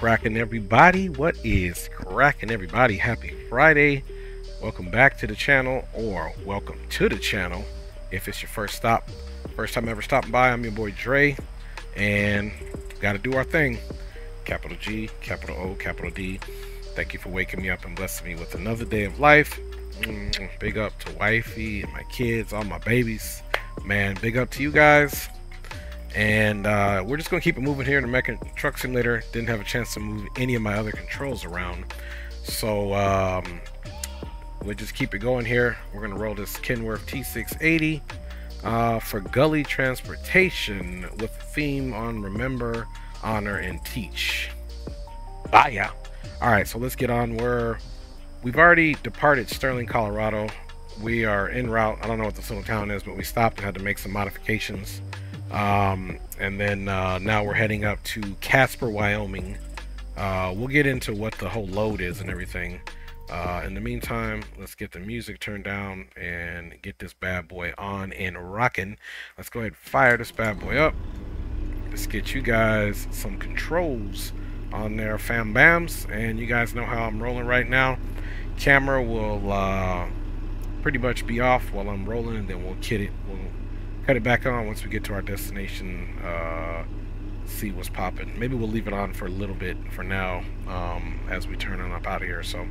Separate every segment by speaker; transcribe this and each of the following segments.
Speaker 1: cracking, everybody? What is cracking, everybody? Happy Friday. Welcome back to the channel, or welcome to the channel if it's your first time ever stopping by. I'm your boy Dre, and gotta do our thing. Capital G, capital O, capital D. Thank you for waking me up and blessing me with another day of life. Big up to wifey and my kids, all my babies. Man, big up to you guys. And we're just going to keep it moving here in the Mech Truck Simulator. Didn't have a chance to move any of my other controls around. So we'll just keep it going here. We're going to roll this Kenworth T680 for gully transportation with a theme on remember, honor, and teach. Bye. Alright, so let's get on. We've already departed Sterling, Colorado. We are en route. I don't know what this little town is, but we stopped and had to make some modifications. And then now we're heading up to Casper, Wyoming. We'll get into what the whole load is and everything. In the meantime, let's get the music turned down and get this bad boy on and rocking. Let's go ahead and fire this bad boy up. Let's get you guys some controls on there, fam bams, and you guys know how I'm rolling right now. Camera will pretty much be off while I'm rolling, and then we'll cut it back on once we get to our destination. See what's popping. Maybe we'll leave it on for a little bit for now, as we turn on up out of here. So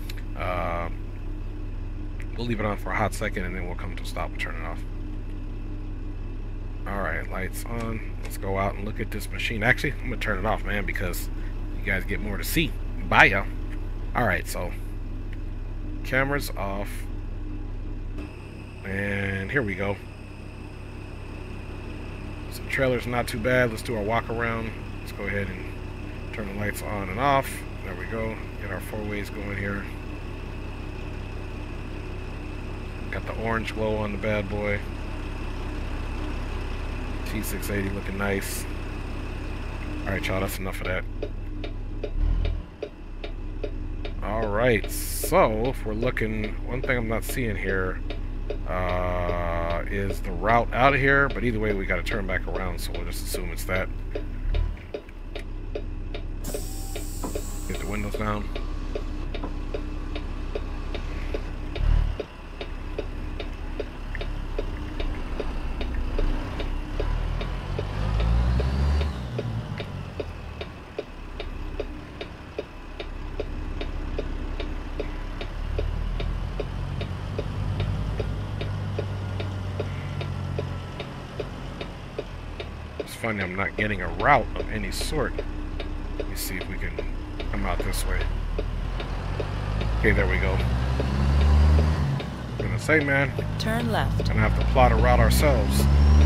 Speaker 1: we'll leave it on for a hot second, and then we'll come to a stop and turn it off. Alright, lights on. Let's go out and look at this machine. Actually, I'm gonna turn it off, man, because you guys get more to see. Bye, y'all. Alright, so camera's off, and here we go. So the trailer's not too bad. Let's do our walk around. Let's go ahead and turn the lights on and off. There we go. Get our four ways going here. Got the orange glow on the bad boy. T680 looking nice. Alright, y'all, that's enough of that. Alright, so if we're looking, one thing I'm not seeing here is the route out of here, but either way we got to turn back around, so we'll just assume it's that. Get the windows down. Funny, I'm not getting a route of any sort. Let me see if we can come out this way. Okay, there we go. I'm gonna say, man,
Speaker 2: turn left.
Speaker 1: Gonna have to plot a route ourselves.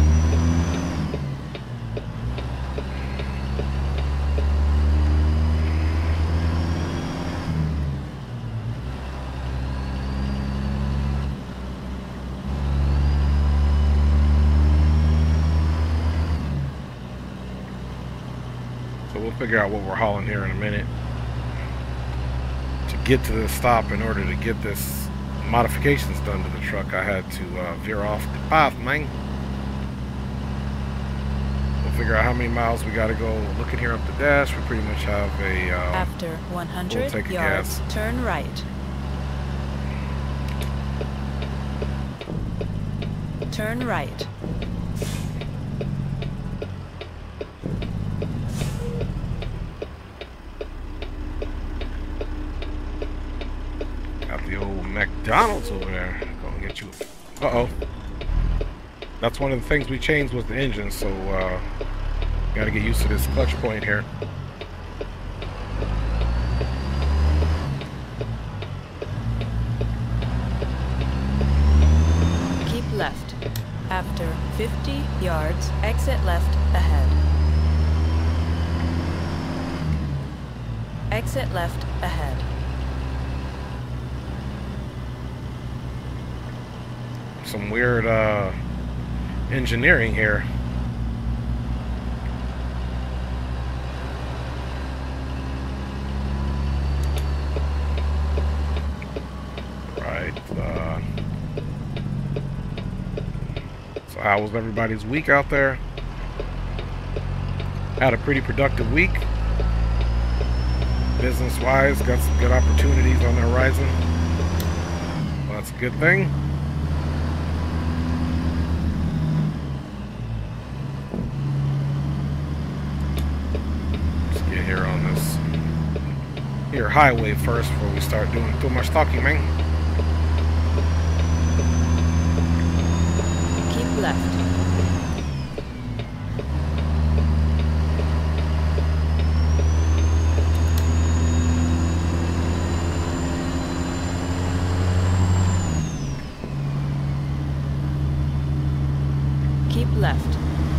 Speaker 1: So we'll figure out what we're hauling here in a minute. To get to this stop, in order to get this modifications done to the truck, I had to veer off the path, man. We'll figure out how many miles we got to go. Looking here up the dash, we pretty much have a...
Speaker 2: After 100
Speaker 1: we'll
Speaker 2: yards, turn right. Turn right.
Speaker 1: The old McDonald's over there. Gonna get you. Uh-oh. That's one of the things we changed was the engine, so gotta get used to this clutch point here.
Speaker 2: Keep left. After 50 yards, exit left ahead. Exit left ahead.
Speaker 1: Some weird engineering here. Right. So how was everybody's week out there? Had a pretty productive week. business-wise. Got some good opportunities on the horizon. Well, that's a good thing. Let's get here on this highway first before we start doing too much talking, man.
Speaker 2: Keep left. Keep left.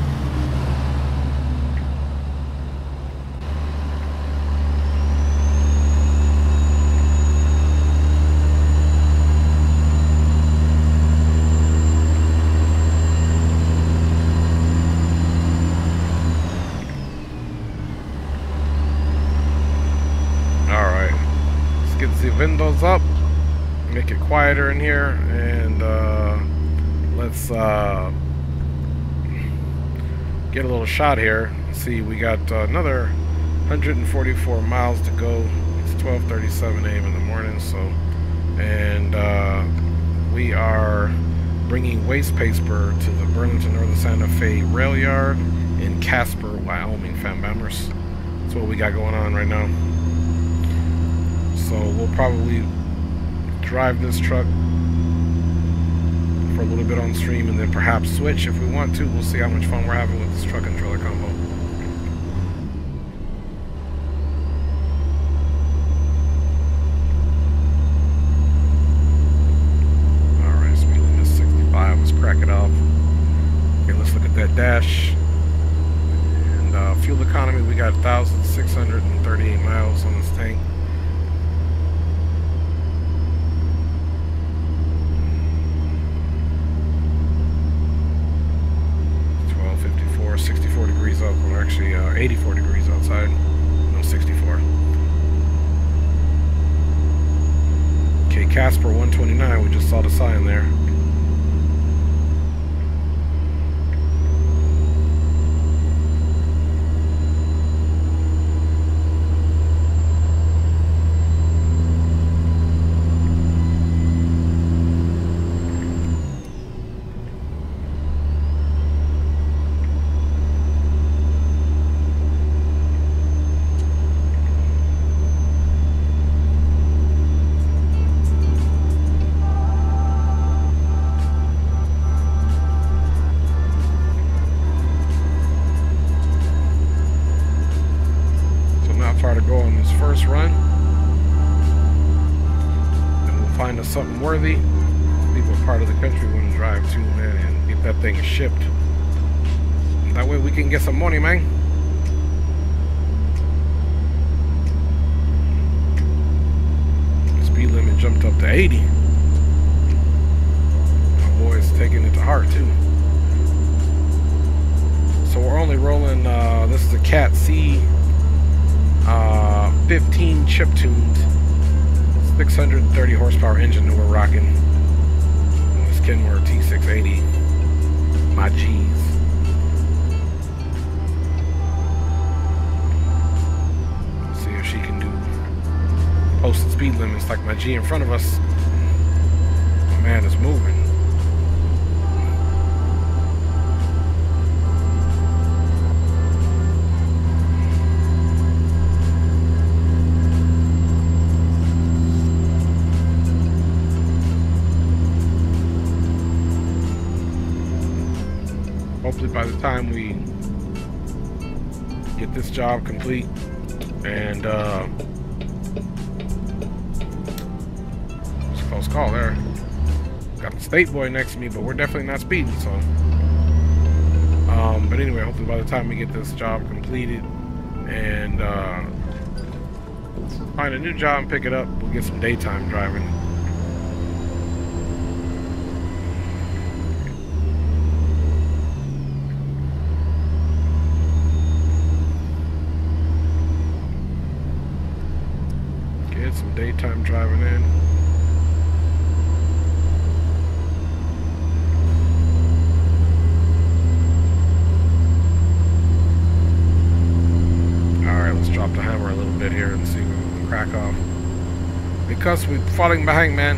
Speaker 1: Alright, let's get the windows up, make it quieter in here, and let's get a little shot here. See, we got another 144 miles to go. It's 12:37 a.m. in the morning, so, and we are bringing waste paper to the Burlington Northern Santa Fe rail yard in Casper, Wyoming, fam members. That's what we got going on right now. So we'll probably drive this truck for a little bit on stream and then perhaps switch if we want to. We'll see how much fun we're having with this truck and trailer combo. Alright, speed limit is 65. Let's crack it off. Okay, let's look at that dash. And fuel economy, we got 1,638 miles on this tank. 64 degrees up. We're actually 84 degrees outside. No, 64. Okay, Casper 129. We just saw the sign there. To go on this first run, and we'll find us something worthy. See what part of the country we want to drive to, man, and get that thing shipped. And that way we can get some money, man. Speed limit jumped up to 80. My boy's taking it to heart too. So we're only rolling. This is a Cat C. 15 chip tuned 630 horsepower engine that we're rocking. This Kenworth T680, my G's. Let's see if she can do posted speed limits like my G in front of us. My man is moving. Hopefully by the time we get this job complete and it's a close call there. Got the state boy next to me, but we're definitely not speeding, so but anyway, hopefully by the time we get this job completed and find a new job and pick it up, we'll get some daytime driving. Some daytime driving in. Alright, let's drop the hammer a little bit here and see what we can cuz we're falling behind, man.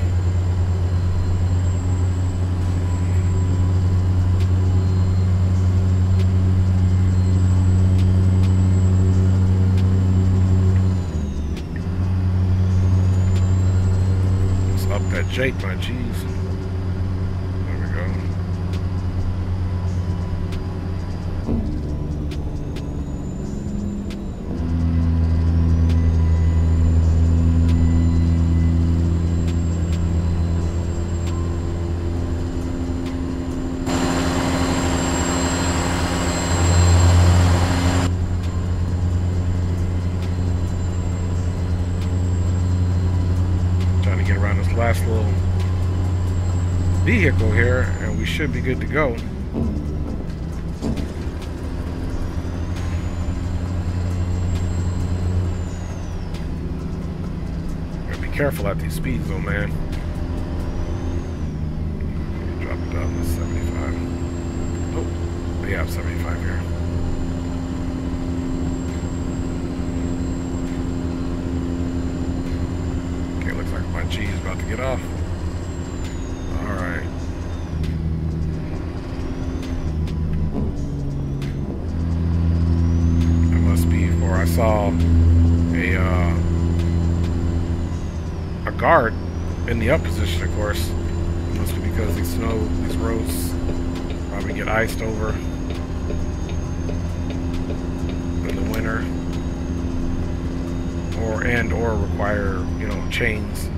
Speaker 1: Let's up that Jake, my G's. There we go. Get around this last little vehicle here and we should be good to go. Gotta be careful at these speeds though, man. Drop it down to 75. Oh, yeah, 75 here. My G is about to get off. Alright. It must be for I saw a guard in the up position, of course. It must be because these roads probably get iced over in the winter. Or require, you know, chains.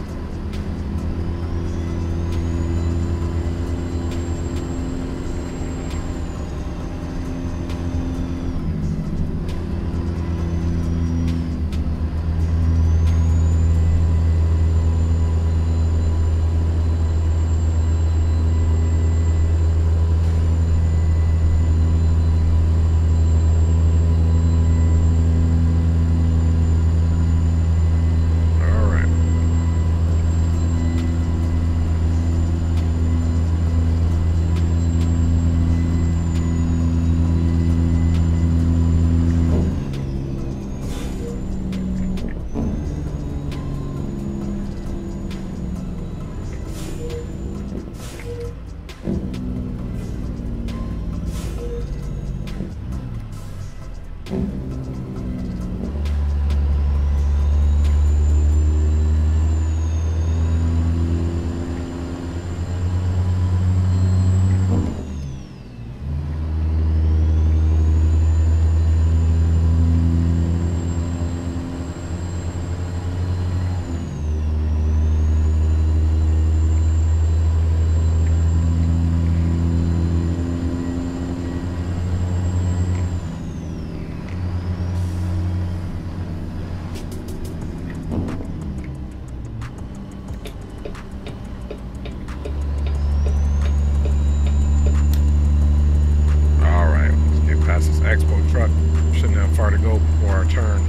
Speaker 1: Far to go before our turn.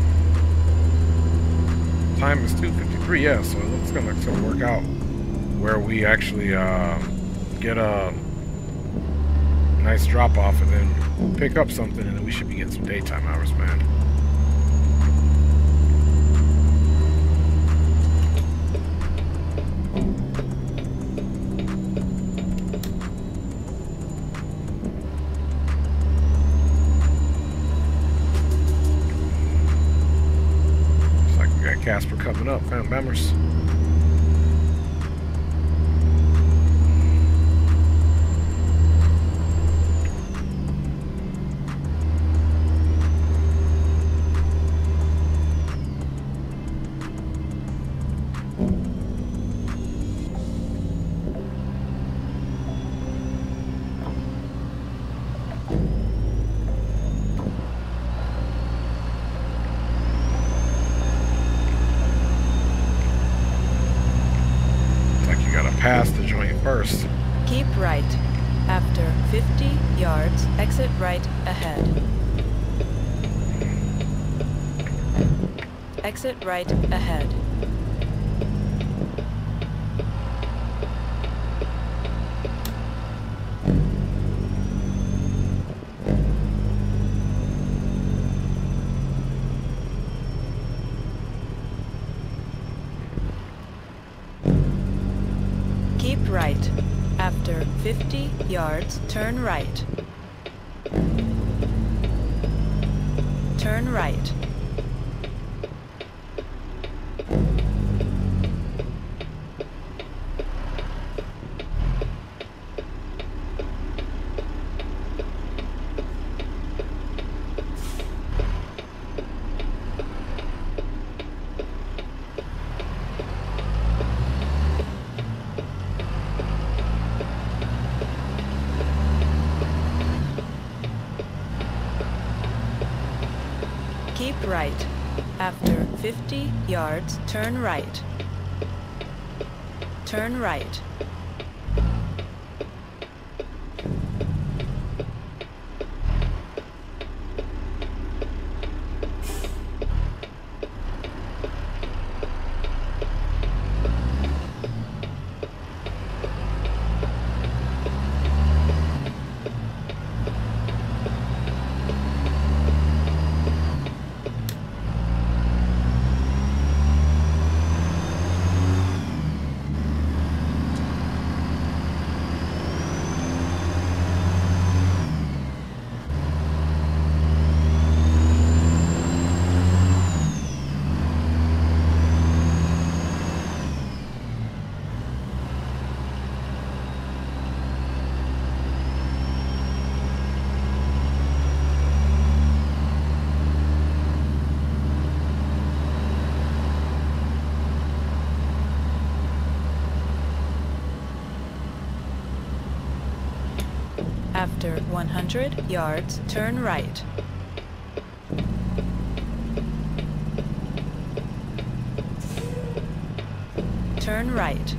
Speaker 1: Time is 2:53, yeah, so it looks like it's gonna work out where we actually get a nice drop off and then pick up something, and then we should be getting some daytime hours, man. Casper coming up, fam members. Pass the joint first.
Speaker 2: Keep right. After 50 yards, exit right ahead. Exit right ahead. 50 yards, turn right. Turn right. Keep right. After 50 yards, turn right. Turn right. After 100 yards, turn right. Turn right.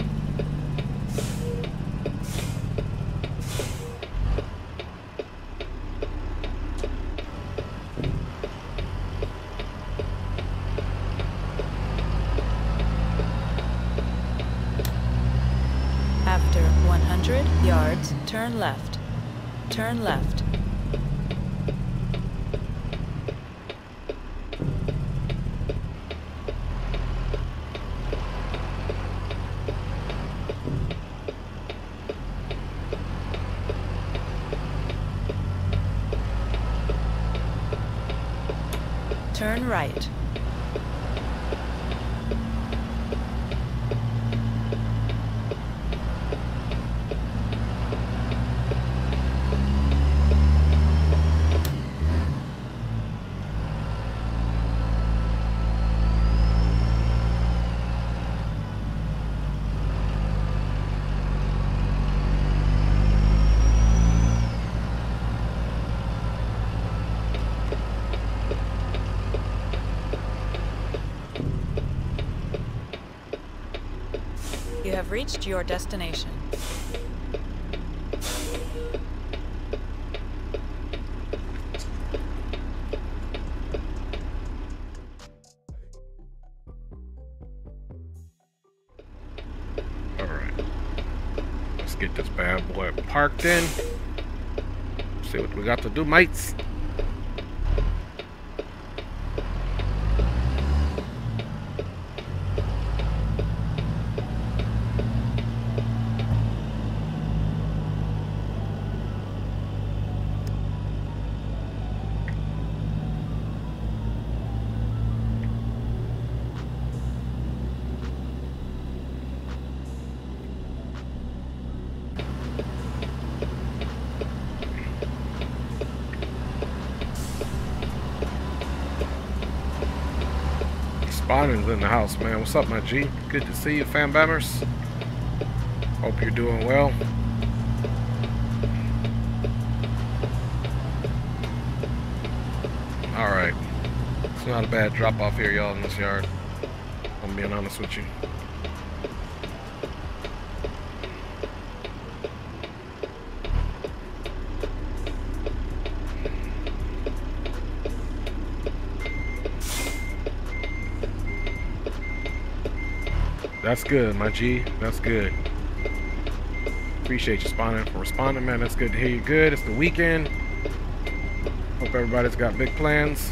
Speaker 2: After 100 yards, turn left. Turn left. Turn right. You have reached your destination.
Speaker 1: Alright. Let's get this bad boy parked in. See what we got to do, mates. Spawning's in the house, man. What's up, my G? Good to see you, fam bammers. Hope you're doing well. Alright. It's not a bad drop off here, y'all, in this yard. I'm being honest with you. That's good, my G. That's good. Appreciate you spawning for responding, man. That's good to hear you good. It's the weekend. Hope everybody's got big plans.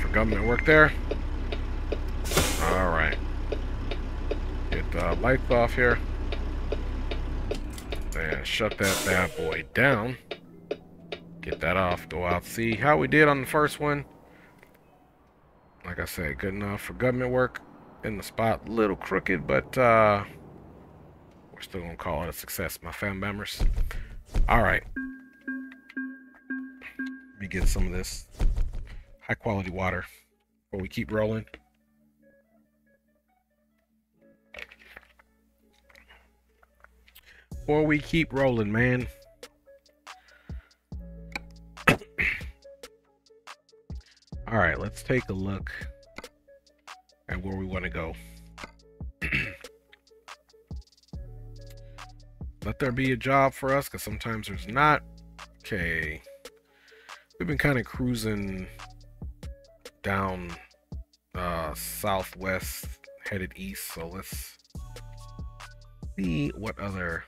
Speaker 1: for government work there. Alright. Get the lights off here. And shut that bad boy down. Get that off. Go out. See how we did on the first one. Like I said, good enough for government work. In the spot, a little crooked, but we're still gonna call it a success, my fam members. Alright. Let me get some of this high quality water before we keep rolling. Before we keep rolling, man. Alright, let's take a look at where we want to go. Let there be a job for us, because sometimes there's not. Okay. We've been kind of cruising down southwest, headed east, so let's see what other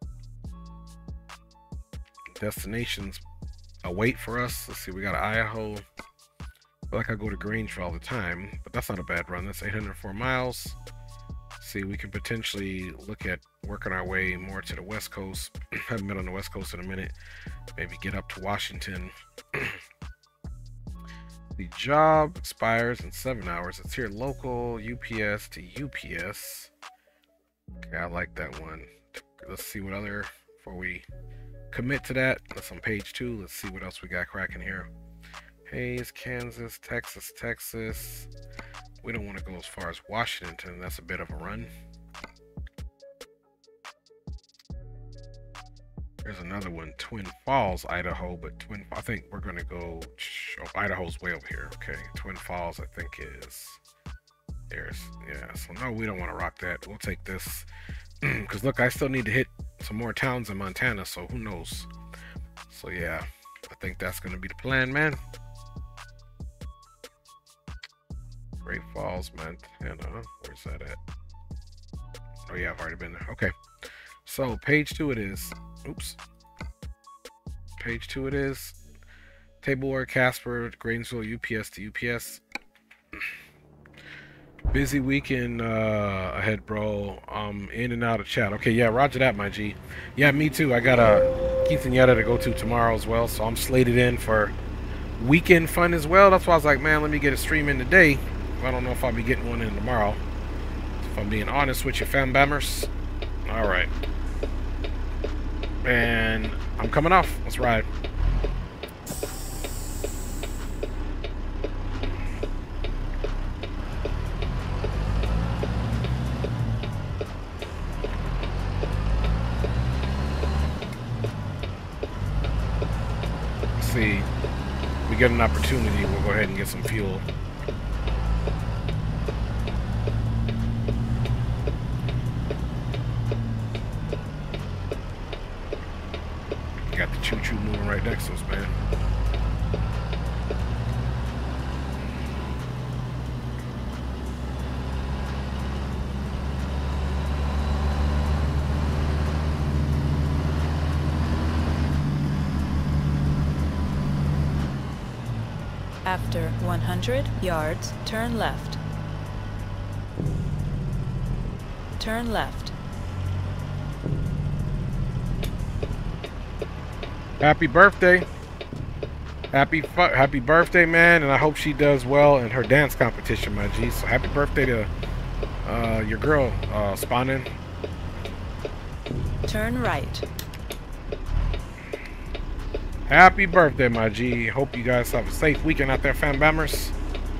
Speaker 1: destinations await for us. Let's see, we got Idaho. I feel like I go to Grangeville all the time, but that's not a bad run. That's 804 miles. See, we could potentially look at working our way more to the West Coast. Haven't been on the West Coast in a minute. Maybe get up to Washington. The job expires in 7 hours. It's here local, UPS to UPS. Okay, I like that one. Let's see what other, before we commit to that. That's on page 2. Let's see what else we got cracking here. Hayes, Kansas, Texas, Texas. We don't want to go as far as Washington. That's a bit of a run. There's another one, Twin Falls, Idaho, but I think we're going to go, Idaho's way over here. Okay, Twin Falls, I think is, yeah, so no, we don't want to rock that. We'll take this, because look, I still need to hit some more towns in Montana, so who knows. So yeah, I think that's going to be the plan, man. Great Falls, Montana. Where's that at? Oh yeah, I've already been there. Okay. So page 2 it is. Oops. Page 2 it is. Tableware, Casper, Grangeville, UPS to UPS. Busy weekend ahead, bro. In and out of chat. Okay, yeah, roger that, my G. Yeah, me too. I got a quinceañera to go to tomorrow as well, so I'm slated in for weekend fun as well. That's why I was like, man, let me get a stream in today. I don't know if I'll be getting one in tomorrow, if I'm being honest with you, fam bammers. Alright. And I'm coming off. Let's ride. Let's see. We get an opportunity, we'll go ahead and get some fuel. Got the choo-choo moving right next to us, man.
Speaker 2: After 100 yards, turn left. Turn left.
Speaker 1: Happy birthday. Happy birthday, man, and I hope she does well in her dance competition, my G. So happy birthday to your girl, Spawning.
Speaker 2: Turn right.
Speaker 1: Happy birthday, my G. Hope you guys have a safe weekend out there, fam bammers.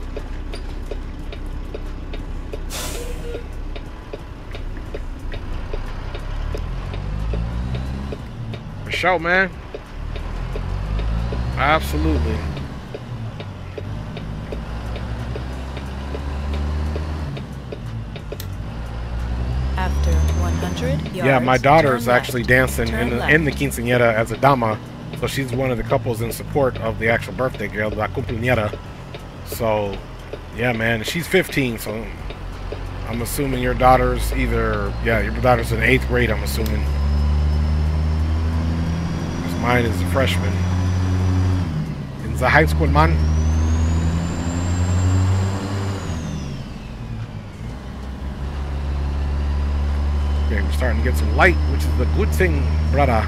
Speaker 1: For sure, man. Absolutely.
Speaker 2: After 100 yards,
Speaker 1: yeah, my daughter is actually
Speaker 2: left.
Speaker 1: dancing
Speaker 2: Turn
Speaker 1: in the quinceañera as a dama, so she's one of the couples in support of the actual birthday girl, la cumpleañera. So, yeah, man, she's 15, so I'm assuming your daughter's either, yeah, your daughter's in 8th grade, I'm assuming. Because mine is a freshman. In the high school, man. starting to get some light, which is a good thing, brother.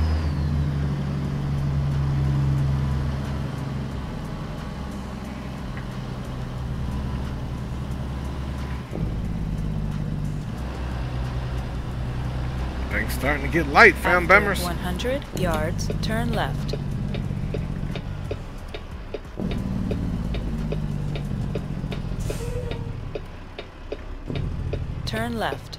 Speaker 1: Things starting to get light, fam bemmers.
Speaker 2: 100 yards, turn left. Turn left.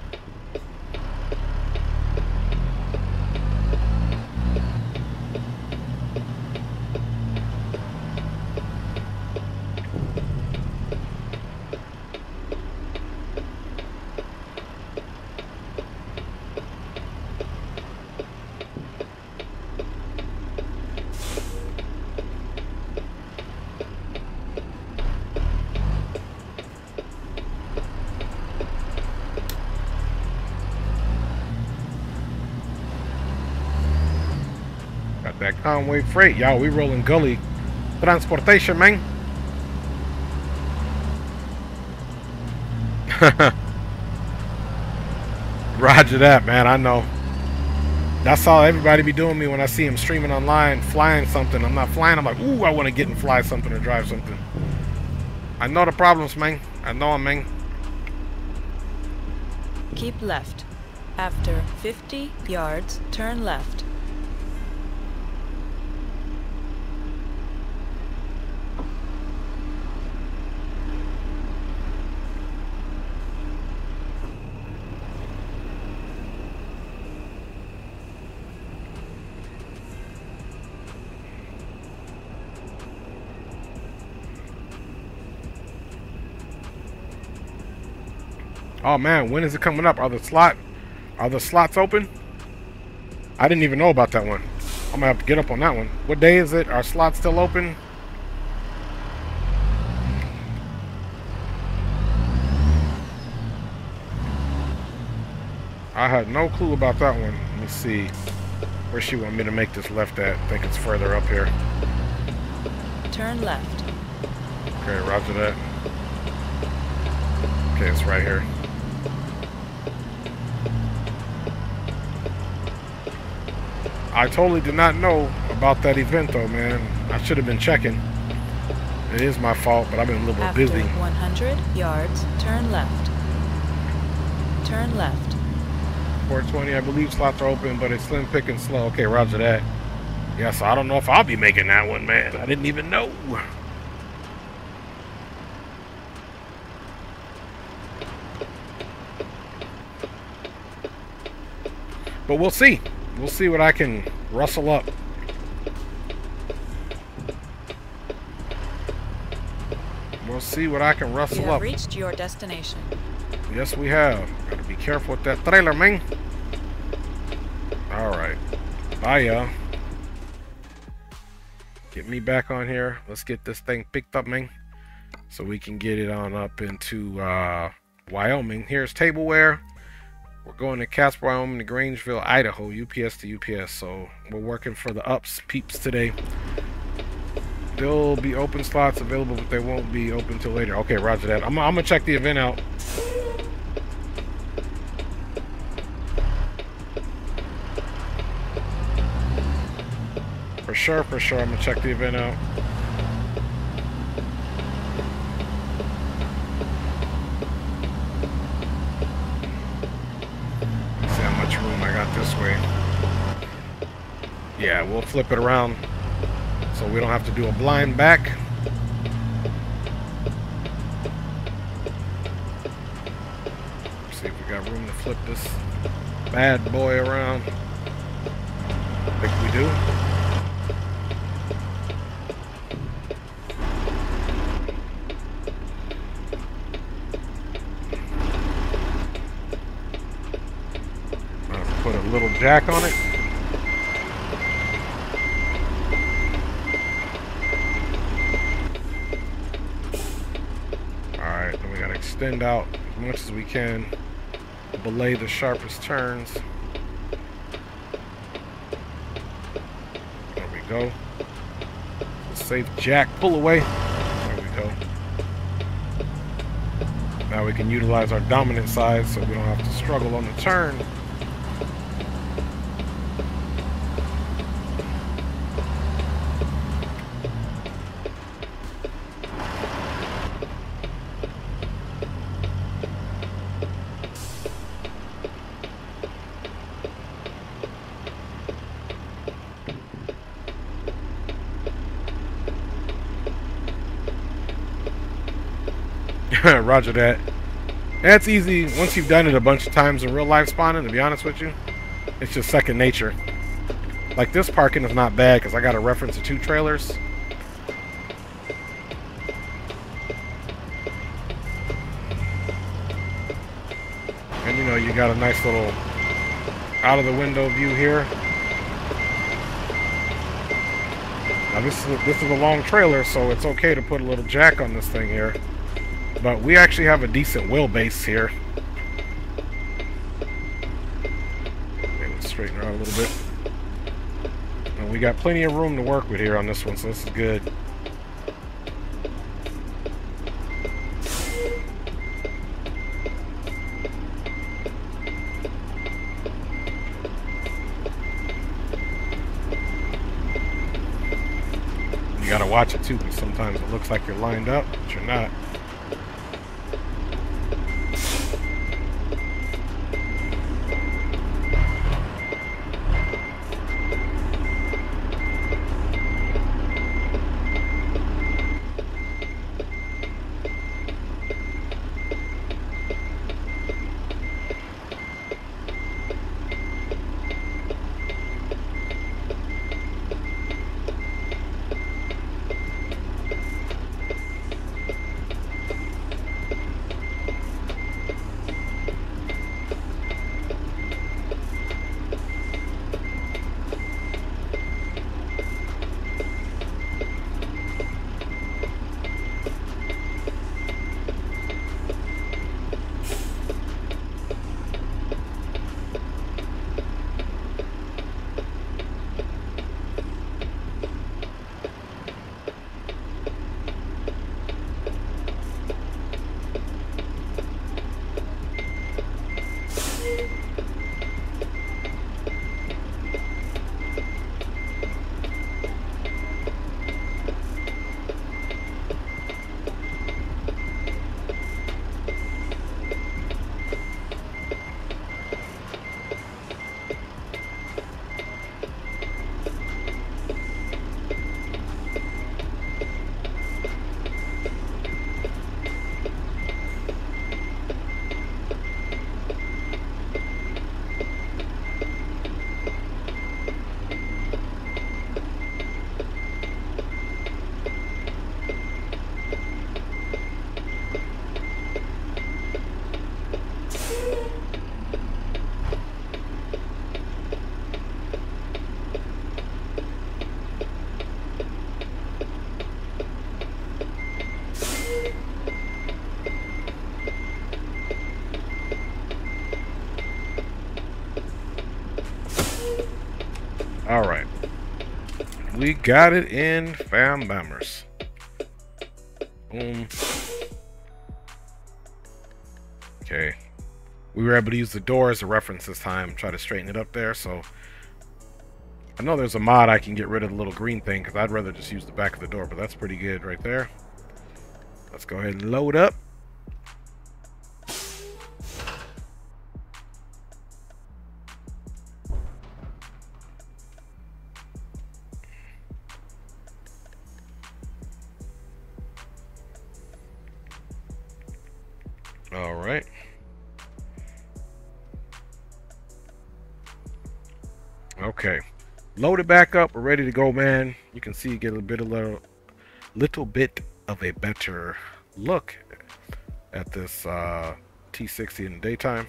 Speaker 1: Got that Conway freight. Y'all, we rolling gully transportation, man. Roger that, man. I know. That's all everybody be doing me when I see him streaming online, flying something. I'm not flying. I'm like, ooh, I want to get and fly something or drive something. I know the problems, man. I know them, man.
Speaker 2: Keep left. After 50 yards, turn left.
Speaker 1: Oh man, when is it coming up? Are the slots open? I didn't even know about that one. I'm gonna have to get up on that one. What day is it? Are slots still open? I had no clue about that one. Let me see where she want me to make this left at. I think it's further up here.
Speaker 2: Turn left.
Speaker 1: Okay, roger that. Okay, it's right here. I totally did not know about that event though, man. I should have been checking. It is my fault, but I've been a little bit busy.
Speaker 2: After 100 yards, turn left. Turn left.
Speaker 1: 420, I believe slots are open, but it's slim pick and slow. Okay, roger that. Yeah, so I don't know if I'll be making that one, man. I didn't even know. But we'll see. We'll see what I can rustle up. We'll see what I can rustle up.
Speaker 2: You have reached your destination.
Speaker 1: Yes, we have. Gotta be careful with that trailer, man. Alright. Bye, y'all. Get me back on here. Let's get this thing picked up, man. So we can get it on up into Wyoming. Here's tableware. We're going to Casper, Wyoming to Grangeville, Idaho, UPS to UPS. So we're working for the ups peeps today. There'll be open slots available, but they won't be open till later. Okay, roger that. I'm gonna check the event out. For sure, I'm gonna check the event out. See how much room I got this way. Yeah, we'll flip it around so we don't have to do a blind back. See if we got room to flip this bad boy around. I think we do. Put a little jack on it. Alright, then we gotta extend out as much as we can, belay the sharpest turns. There we go. Safe jack, pull away. There we go. Now we can utilize our dominant side so we don't have to struggle on the turn. Roger that. That's easy once you've done it a bunch of times in real life spawning, to be honest with you. It's just second nature. Like this parking is not bad because I got a reference to 2 trailers. And you know, you got a nice little out of the window view here. Now this is a long trailer, so it's okay to put a little jack on this thing here. But we actually have a decent wheelbase here. Okay, let's straighten her out a little bit. And we got plenty of room to work with here on this one, so this is good. You gotta watch it too, because sometimes it looks like you're lined up, but you're not. Alright. We got it in, fam bammers. Boom. Okay. We were able to use the door as a reference this time. Try to straighten it up there, so... I know there's a mod I can get rid of the little green thing, because I'd rather just use the back of the door, but that's pretty good right there. Let's go ahead and load up. All right. Okay. Load it back up. We're ready to go, man. You can see, get a little bit of a better look at this T60 in the daytime.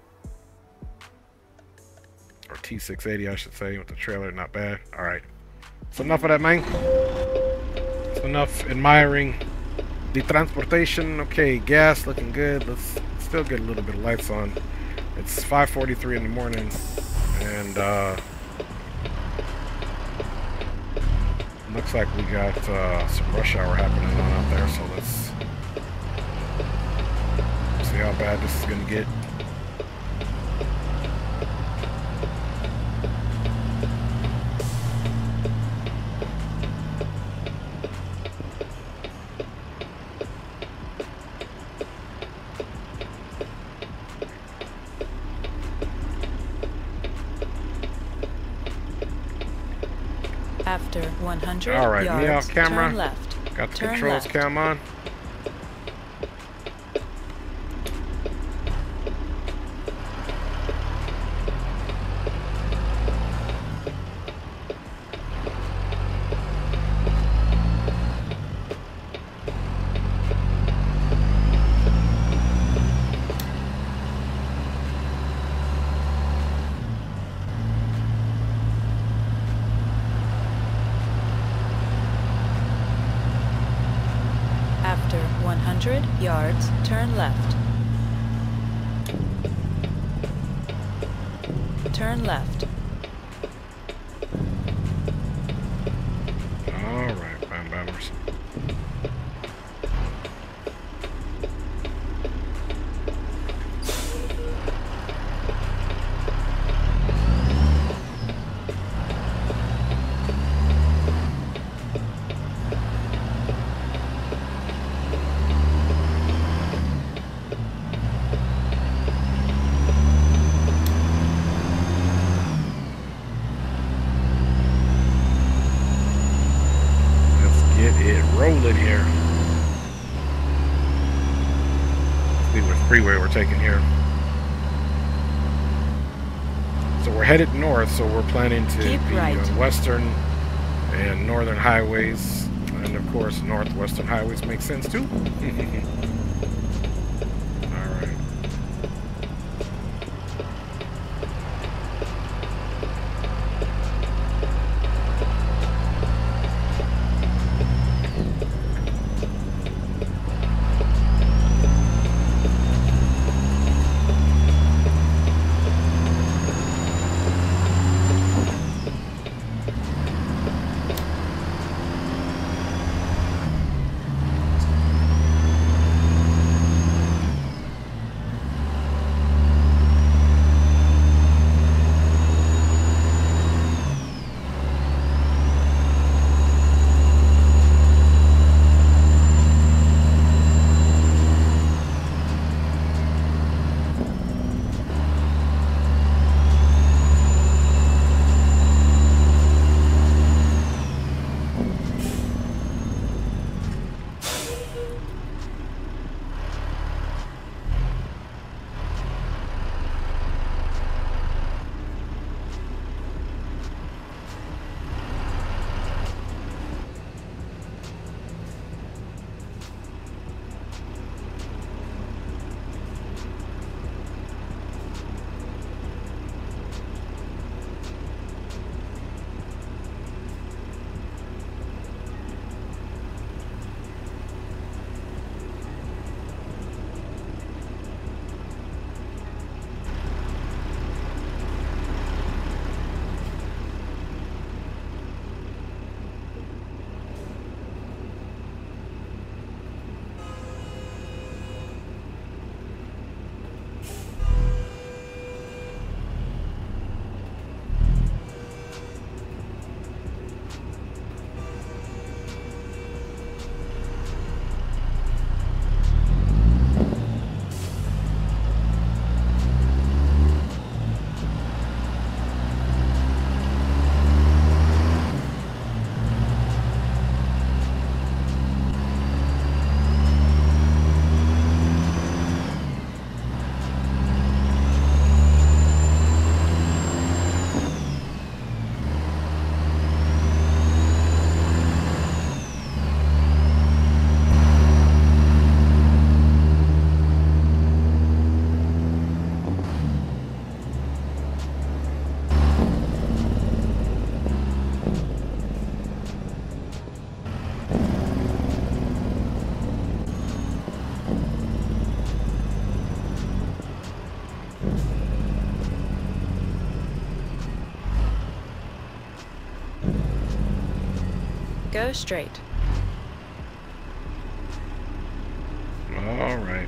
Speaker 1: Or T680, I should say, with the trailer. Not bad. All right. So enough of that, man. It's enough admiring the transportation. Okay, gas looking good. Let's still get a little bit of lights on. It's 5:43 in the morning, and looks like we got some rush hour happening on out there. So let's see how bad this is gonna get.
Speaker 2: After 100
Speaker 1: All right,
Speaker 2: yards,
Speaker 1: me off camera.
Speaker 2: turn left.
Speaker 1: Got the
Speaker 2: Turn
Speaker 1: controls
Speaker 2: left.
Speaker 1: cam on.
Speaker 2: 100 yards, turn left. Turn left.
Speaker 1: Alright, Bam Bammers. Rolling here. See what freeway we're taking here. So we're headed north, so we're planning to
Speaker 2: Keep
Speaker 1: be
Speaker 2: right.
Speaker 1: on western and northern highways, and of course northwestern highways make sense too. Alright.
Speaker 2: Go straight.
Speaker 1: All right.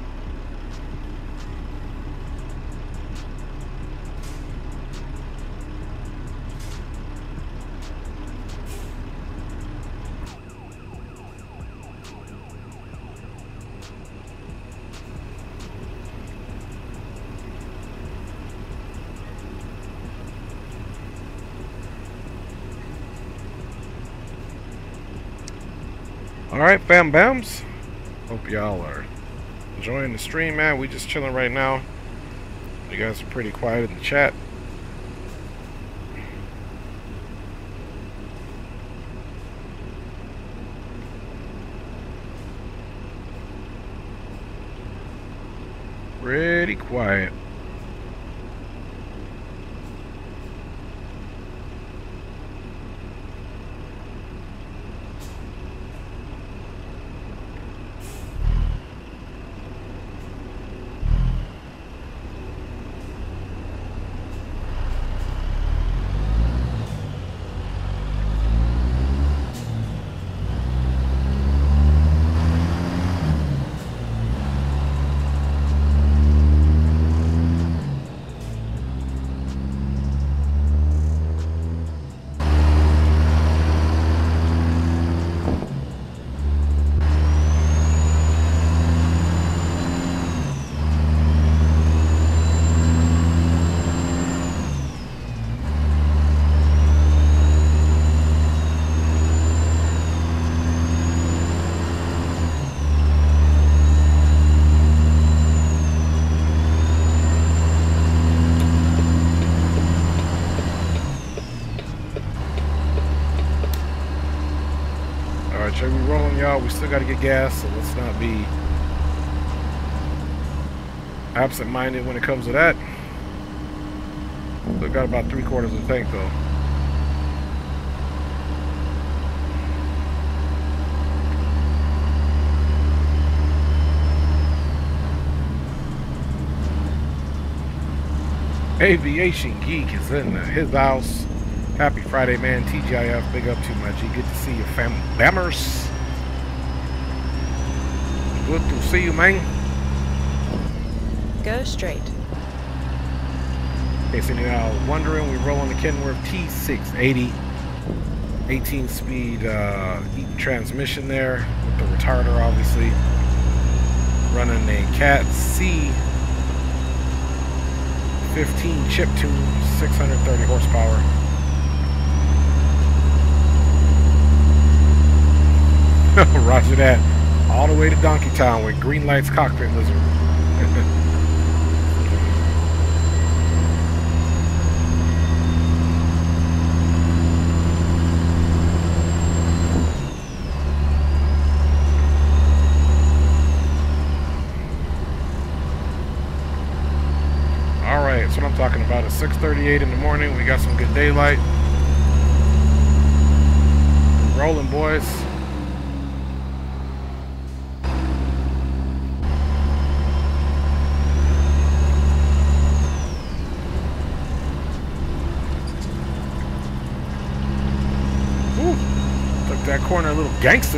Speaker 1: Alright, Bam Bams. Hope y'all are enjoying the stream, man. We just chilling right now. You guys are pretty quiet in the chat. Pretty quiet. y'all. We still got to get gas, so let's not be absent-minded when it comes to that. Still got about 3/4 of the tank, though. Aviation Geek is in his house. Happy Friday, man. TGIF, big up to my G. Good to see you, fam. Bammers. Good to see you, man.
Speaker 2: Go straight.
Speaker 1: In case any of y'all wondering, we roll on the Kenworth T680. 18-speed Eaton transmission there with the retarder, obviously. Running a Cat C 15 chip tune, 630 horsepower. Roger that. All the way to Donkey Town with Green Lights Cockpit Lizard. Alright, that's what I'm talking about. It's 6:38 in the morning. We got some good daylight. We're rolling, boys. That corner, a little gangster.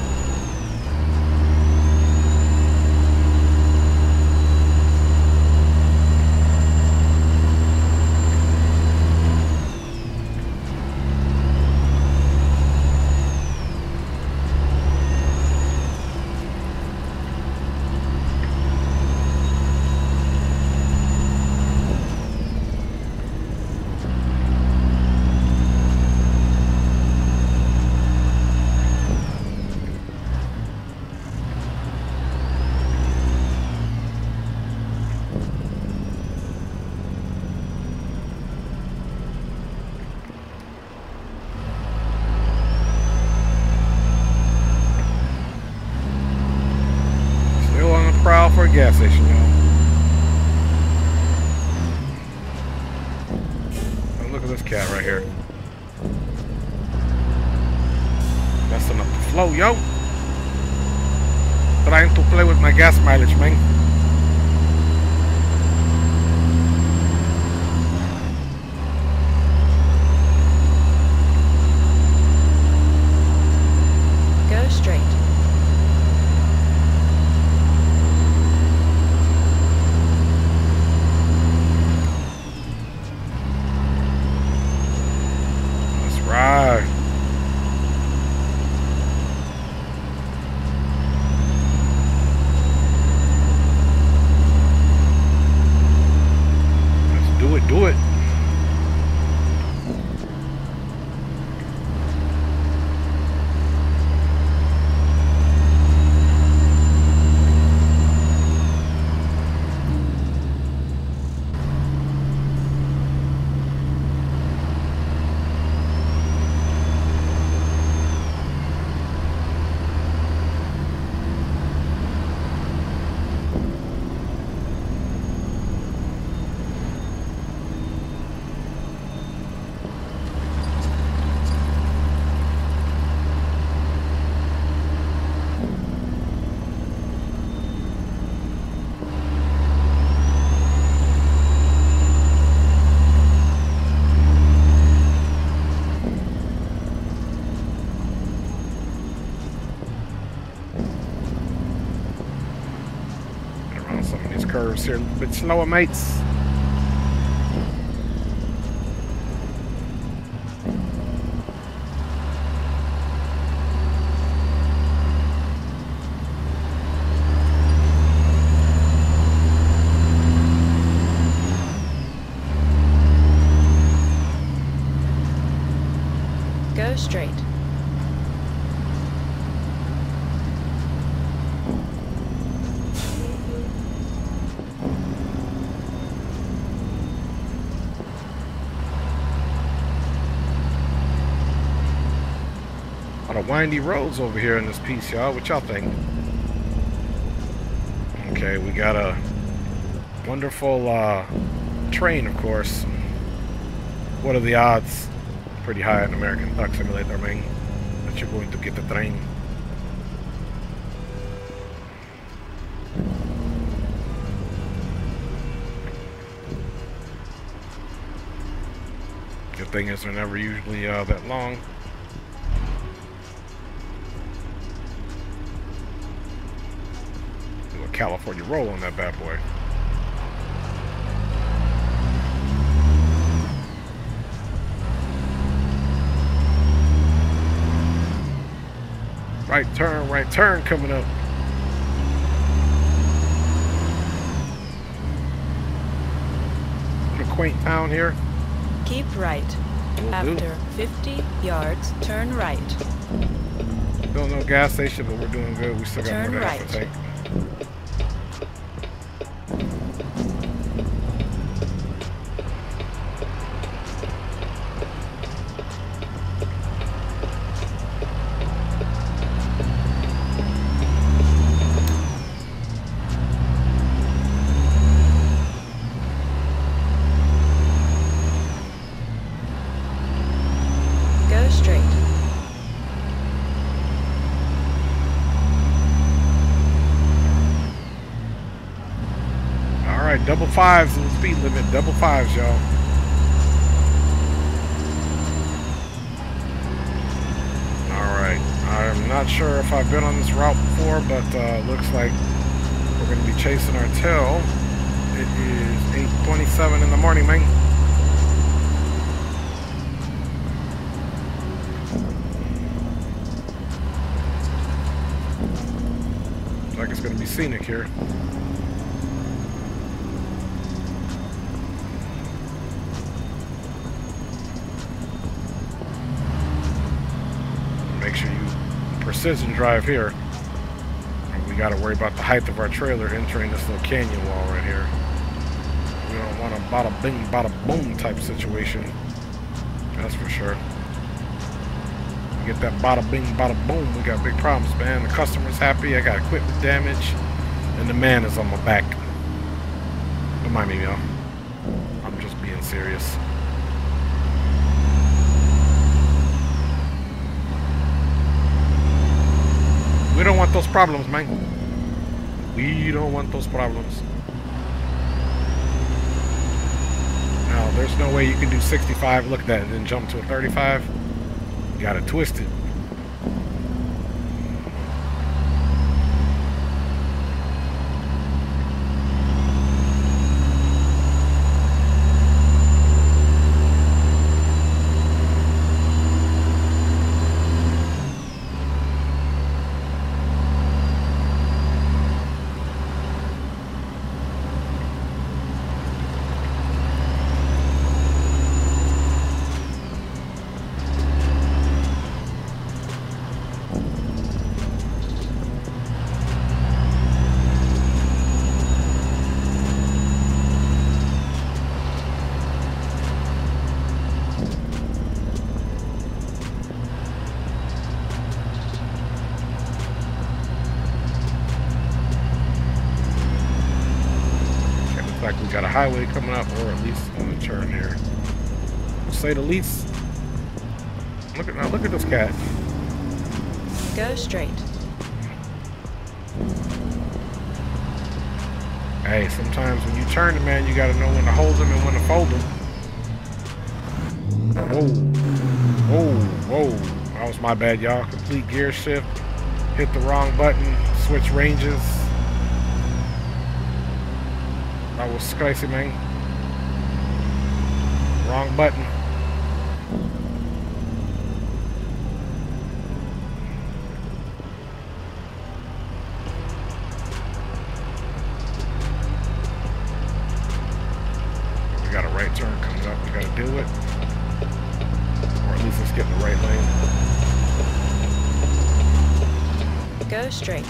Speaker 1: For a gas station, y'all. Oh, look at this cat right here. Messing up the flow, yo. Trying to play with my gas mileage, man.
Speaker 2: Go straight.
Speaker 1: Right. Let's do it, do it. Some of these curves here a little bit slower, mates.
Speaker 2: Go straight.
Speaker 1: windy roads over here in this piece, y'all. What y'all think? Okay, we got a wonderful train, of course. What are the odds? Pretty high in American Truck Simulator, man, that you're going to get the train. Good thing is they're never usually that long. Do a California roll on that bad boy. Right turn coming up. What a quaint town here.
Speaker 2: Keep right. After 50 yards, turn right.
Speaker 1: Still no gas station, but we're doing good. We still got
Speaker 2: Turn
Speaker 1: more gas
Speaker 2: right.
Speaker 1: to take.
Speaker 2: Go straight.
Speaker 1: Alright, double fives in the speed limit. Double fives, y'all. Alright. I'm not sure if I've been on this route before, but looks like we're going to be chasing our tail. It is 8:27 in the morning, man. Looks like it's going to be scenic here. Make sure you precision drive here. We got to worry about the height of our trailer entering this little canyon wall right here. We don't want a bada bing, bada boom type situation. That's for sure. We get that bada bing, bada boom, we got big problems, man. The customer's happy, I got equipment damage, and the man is on my back. Don't mind me, y'all. I'm just being serious. We don't want those problems, man. We don't want those problems. Now, there's no way you can do 65, look at that, and then jump to a 35. You gotta twist it. Like we got a highway coming up, or at least on a turn here. To say the least. Look at this cat.
Speaker 2: Go straight.
Speaker 1: Hey, sometimes when you turn it, man, you gotta know when to hold them and when to fold them. Whoa, whoa, whoa! That was my bad, y'all. Complete gear shift. Hit the wrong button. Switch ranges. That was spicy, man. Wrong button. We got a right turn coming up. We gotta do it. Or at least let's get in the right lane.
Speaker 2: Go straight.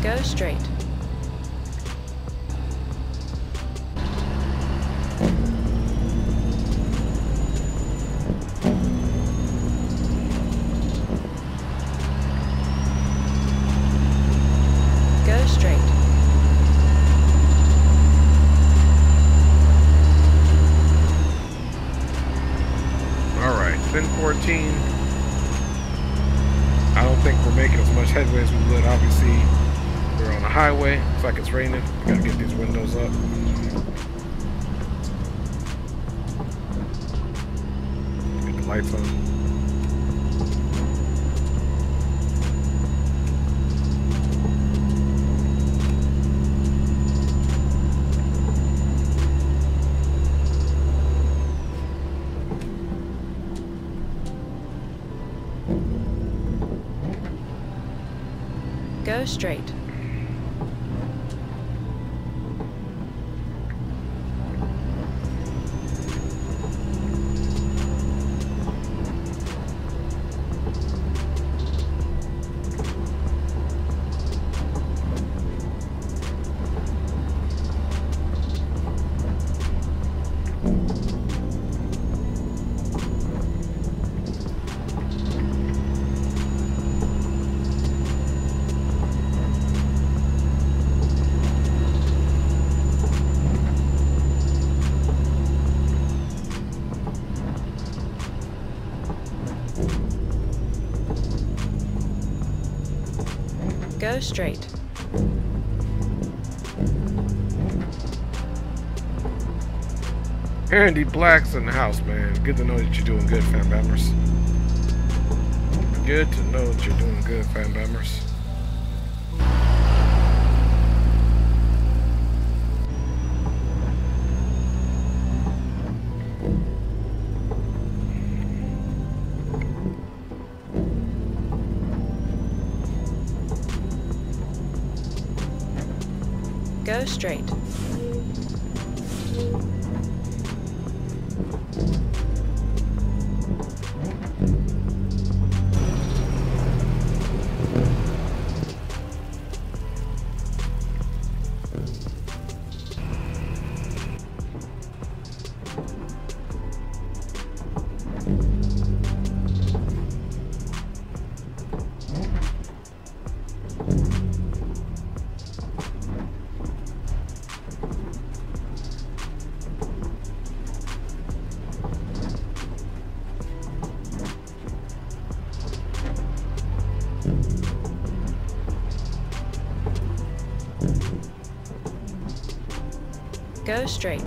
Speaker 2: Go straight. Go straight.
Speaker 1: Alright, spin 14. I don't think we're making as much headway as we would. Obviously, we're on a highway. Looks like it's raining. We gotta get these windows up. Get the lights on.
Speaker 2: Go straight. Go straight.
Speaker 1: Andy Black's in the house, man. Good to know that you're doing good, fan bammers. Good to know that you're doing good, fan bammers.
Speaker 2: Go straight. Go straight.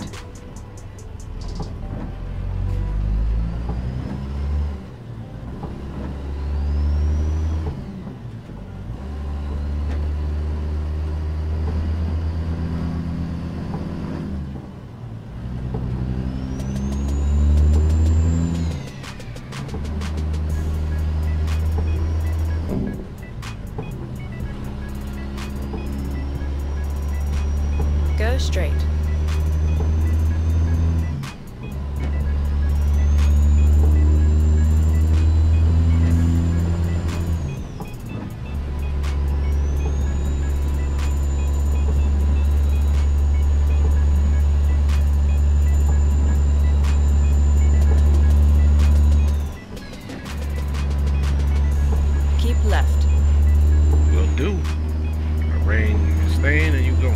Speaker 2: Go straight. Keep left.
Speaker 1: Will do. Rain, you staying and you going.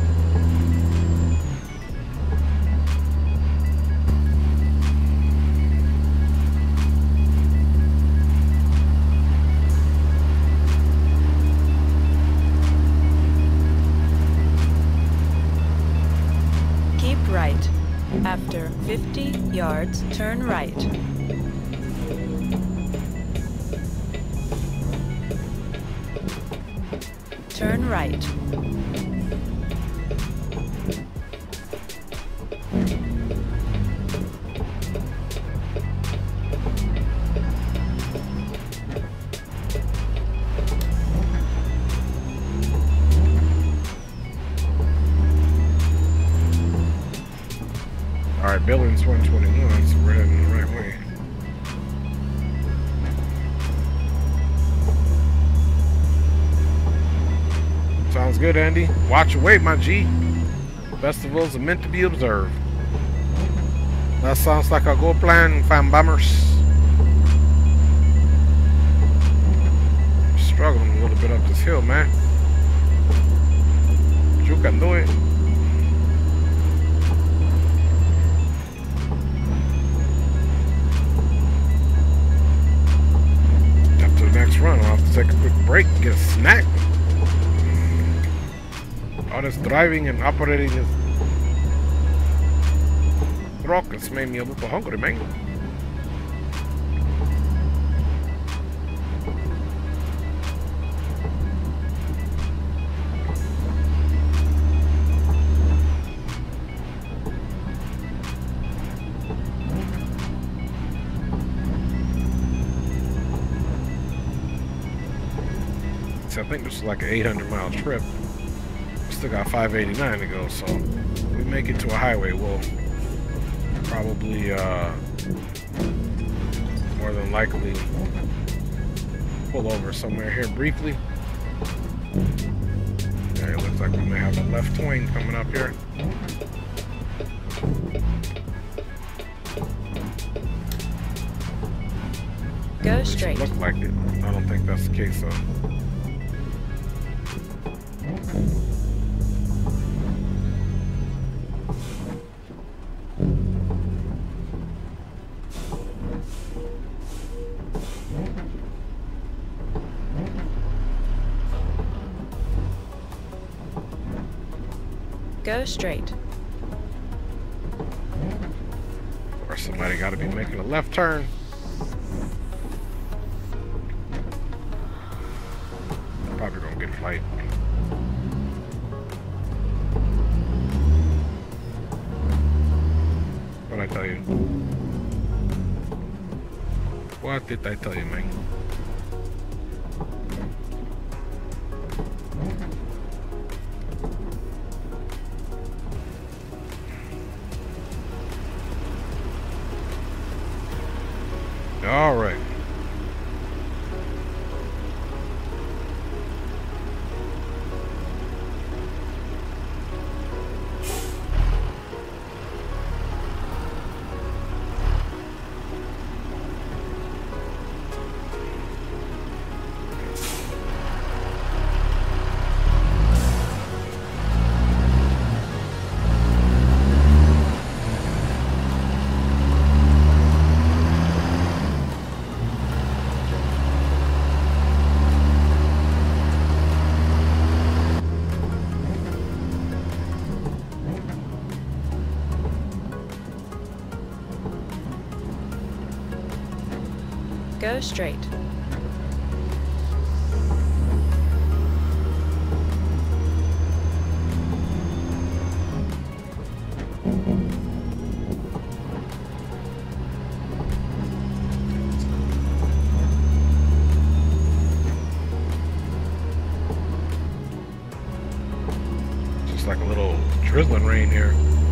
Speaker 2: Keep right. After 50 yards, turn right. Turn right.
Speaker 1: Alright, Billings 121, so we're heading the right way. Sounds good, Andy. Watch your weight, my G. Festivals are meant to be observed. That sounds like a good plan, fam bombers. Struggling a little bit up this hill, man. But you can do it. Up to the next run, I'll have to take a quick break and get a snack. All this driving and operating this truck has made me a little hungry, man. So I think this is like an 800-mile trip. Still got 589 to go, so if we make it to a highway, we'll probably more than likely pull over somewhere here briefly. Yeah, it looks like we may have a left twin coming up here.
Speaker 2: Go straight.
Speaker 1: Look like it. I don't think that's the case though.
Speaker 2: Go straight.
Speaker 1: Or somebody got to be making a left turn. Probably gonna get a flight. What'd I tell you? What did I tell you, man? All right.
Speaker 2: Go straight.
Speaker 1: Just like a little drizzling rain here.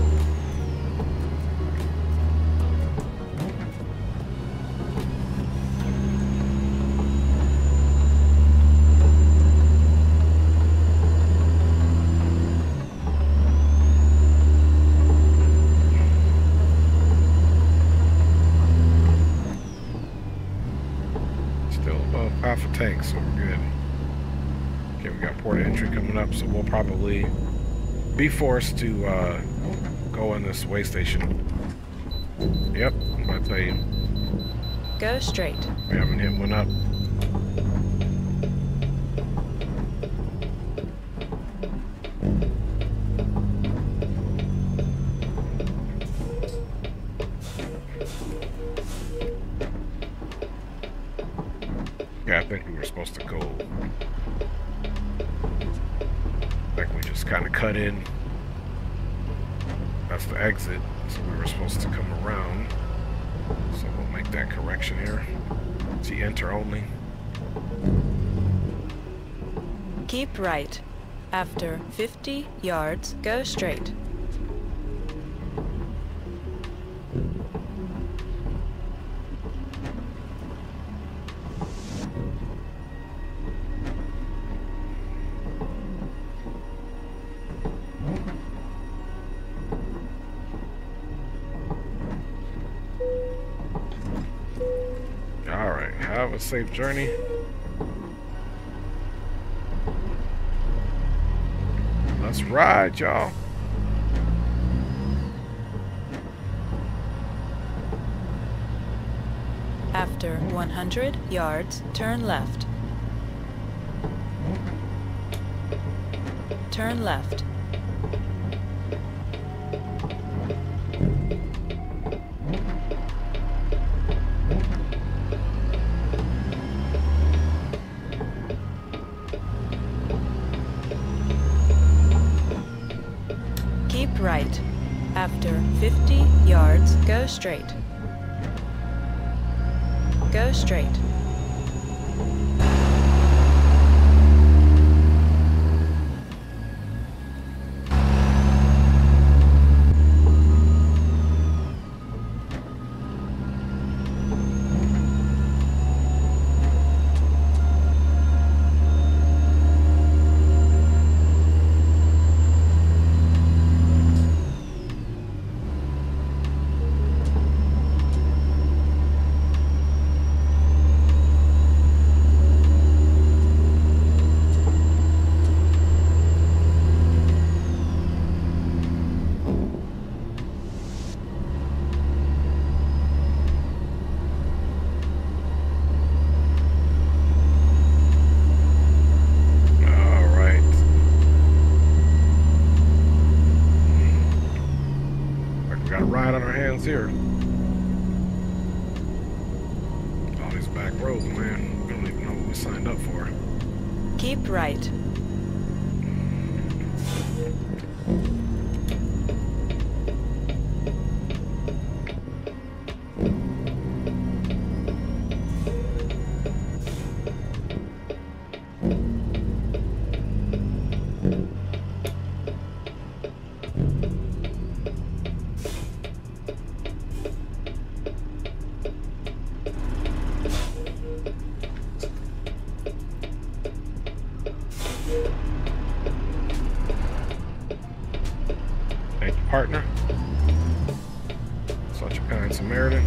Speaker 1: Half a tank, so we're good. Okay, we got port of entry coming up, so we'll probably be forced to go in this way station. Yep, I'm gonna tell you.
Speaker 2: Go straight.
Speaker 1: We haven't hit one up. Yeah, I think we were supposed to go. Like we just kind of cut in. That's the exit. So we were supposed to come around. So we'll make that correction here. See, enter only.
Speaker 2: Keep right. After 50 yards, go straight.
Speaker 1: a safe journey. Let's ride, y'all.
Speaker 2: After 100 yards, turn left. Turn left. Keep right. After 50 yards, go straight. Go straight.
Speaker 1: Here. All these back roads, man. We don't even know what we signed up for.
Speaker 2: Keep right.
Speaker 1: Partner. Such a kind Samaritan.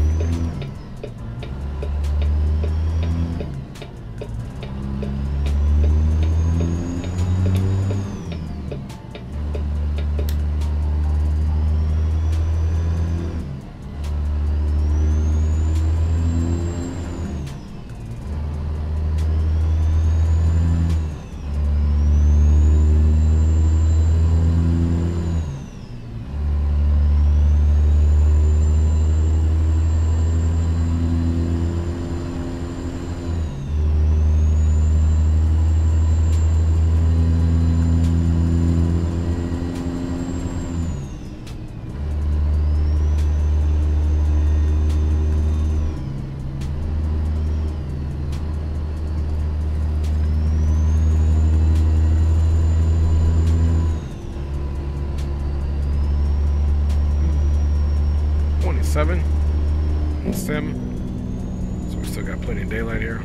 Speaker 1: In sim, so we still got plenty of daylight here.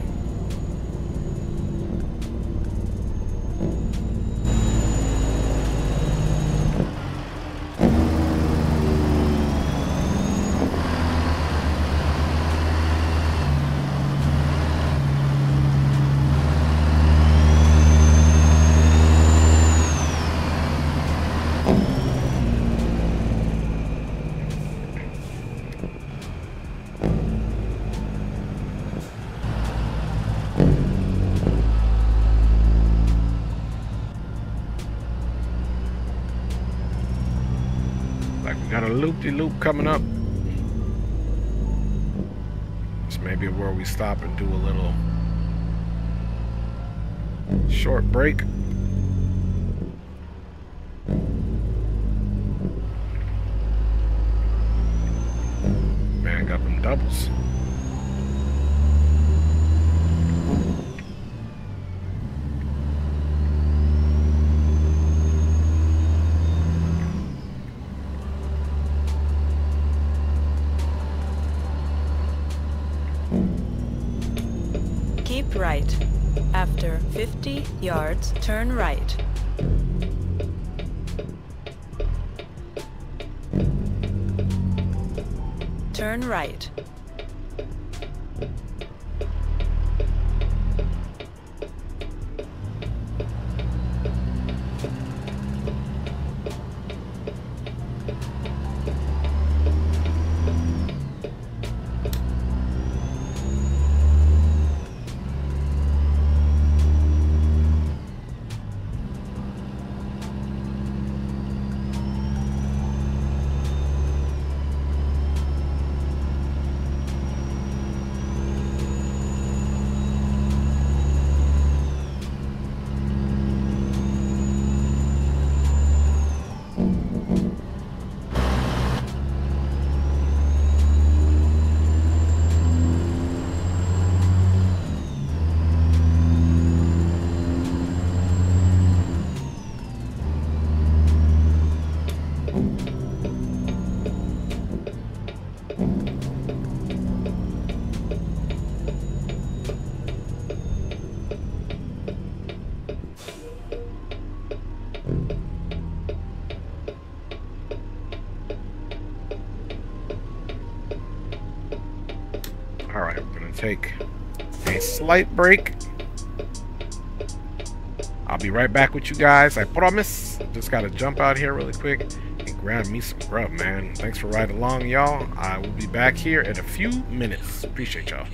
Speaker 1: Got a loop-de-loop coming up. This may be where we stop and do a little short break. Man, got them doubles.
Speaker 2: Keep right. After 50 yards, turn right. Turn right.
Speaker 1: take a slight break. I'll be right back with you guys. I promise. Just gotta jump out here really quick and grab me some grub, man. Thanks for riding along, y'all. I will be back here in a few minutes. Appreciate y'all.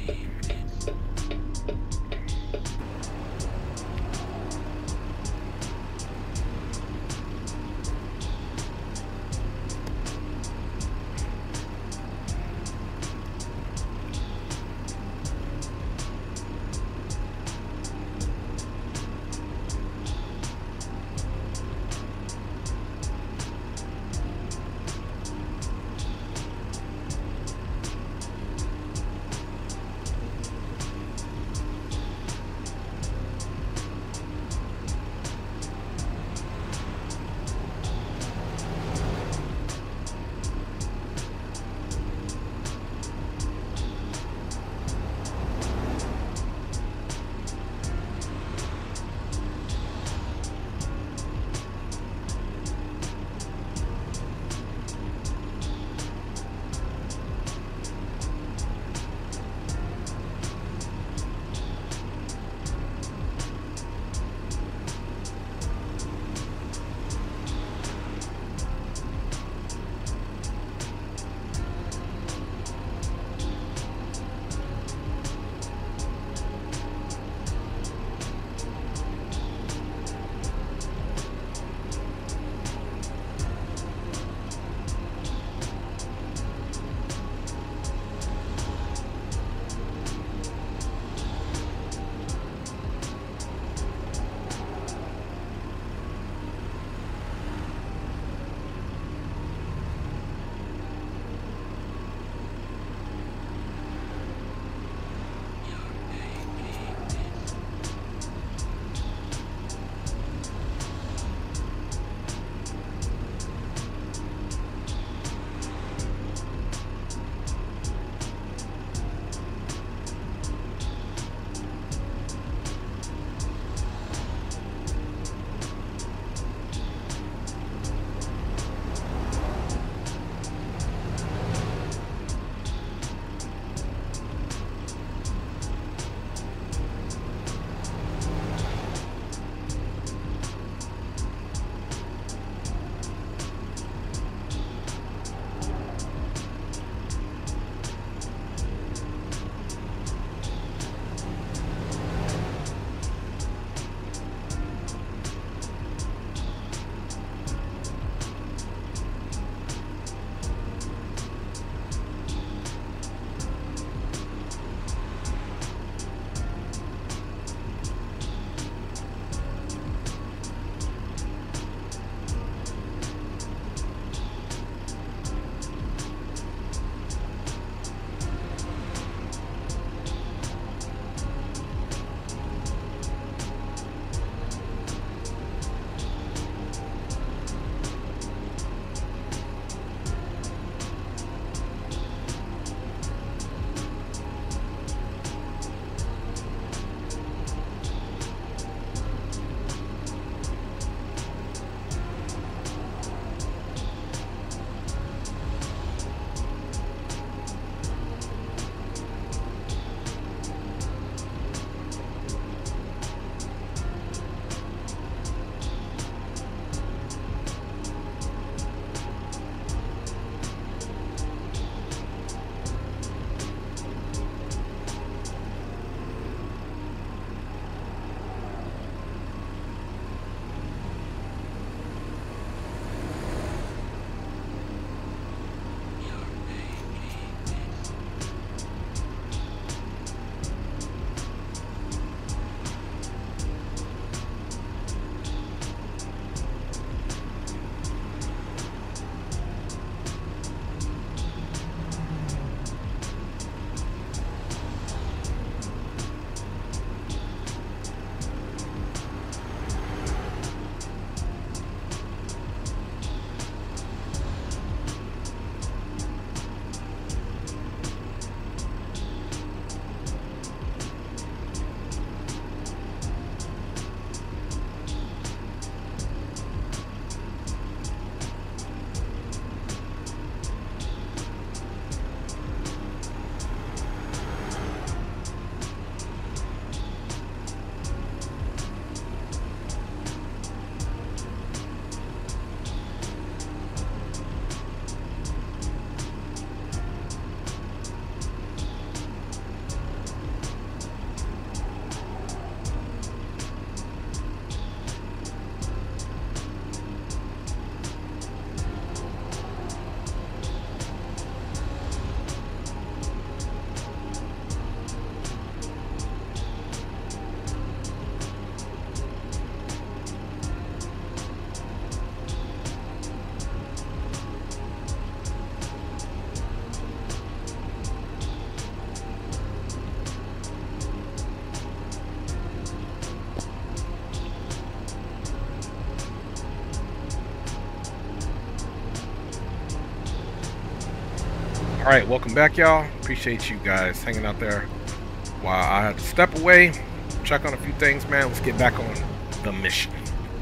Speaker 1: Alright, welcome back, y'all. Appreciate you guys hanging out there while I had to step away, check on a few things, man. Let's get back on the mission.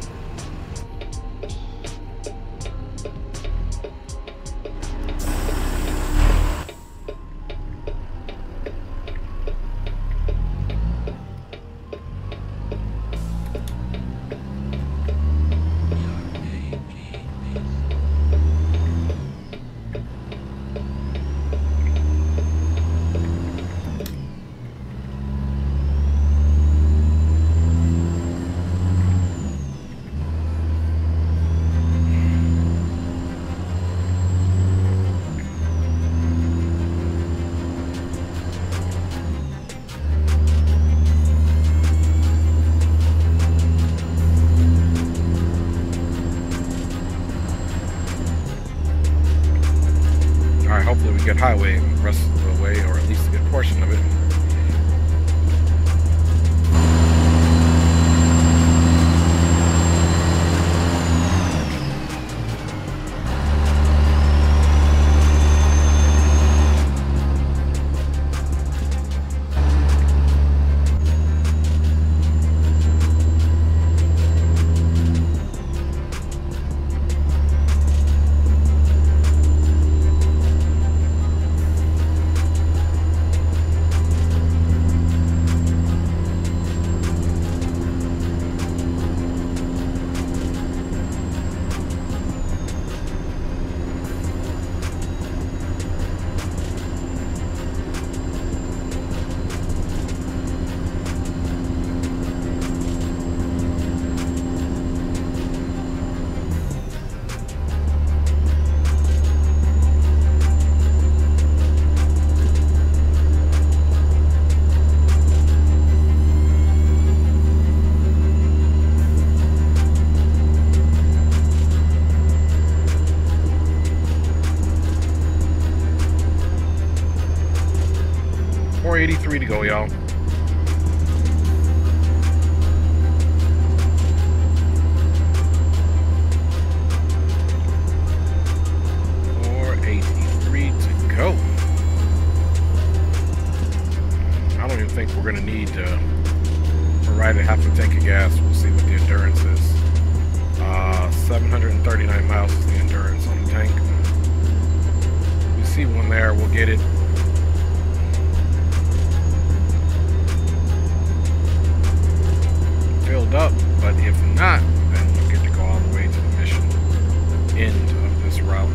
Speaker 1: Hopefully we get highway the rest of the way, or at least a good portion of it. .483 to go, y'all. I don't even think we're gonna need to ride at half a tank of gas. We'll see what the endurance is. 739 miles is the endurance on the tank. We see one there, we'll get it. Filled up, but if not, then we'll get to go all the way to the mission end of this route.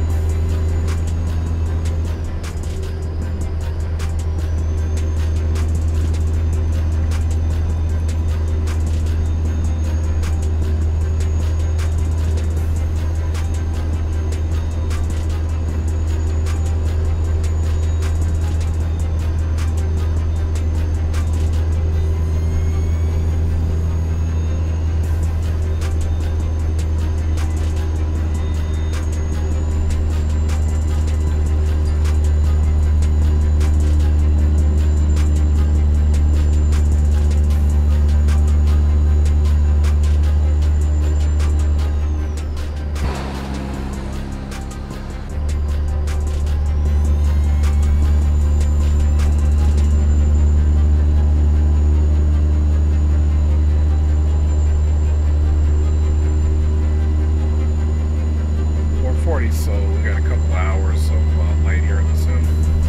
Speaker 1: So we got a couple hours of light here in the sun.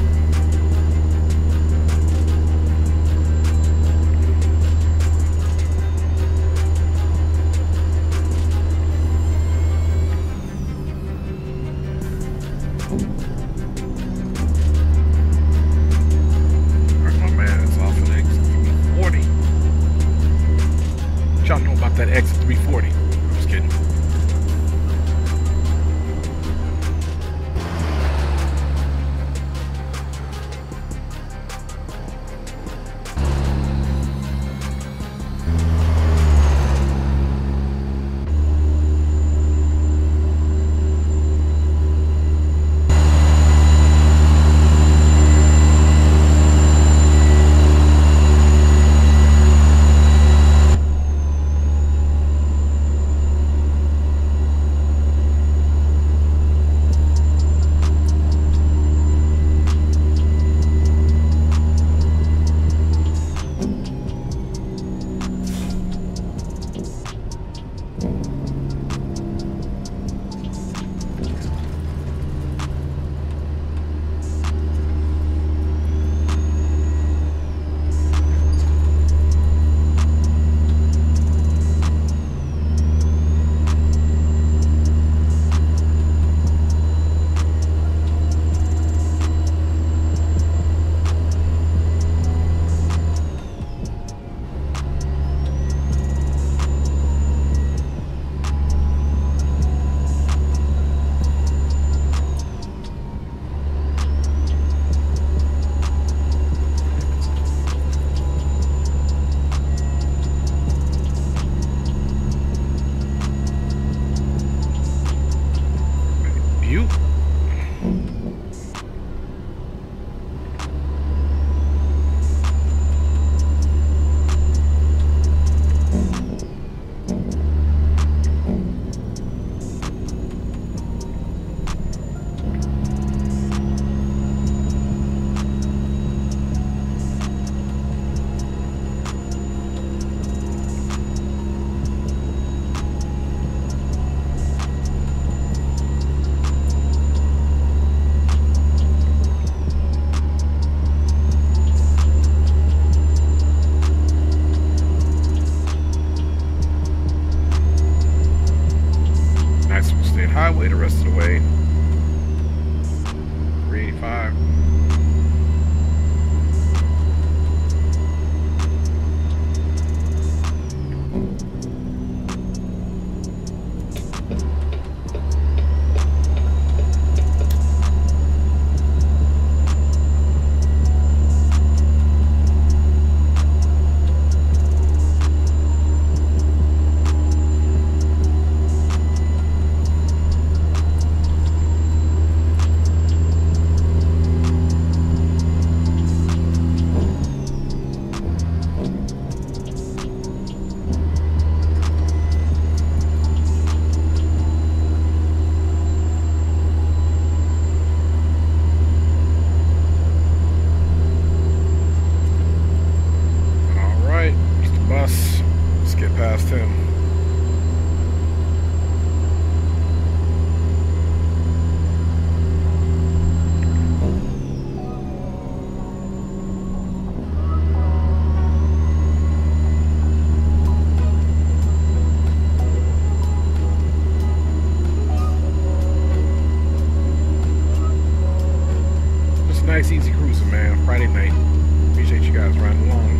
Speaker 1: Alright, my man is off an exit 340. What y'all know about that exit 340? I'm just kidding. hopefully the rest of the way. 385. Let's get past him. Just nice, easy cruising, man. Friday night. Appreciate you guys riding along.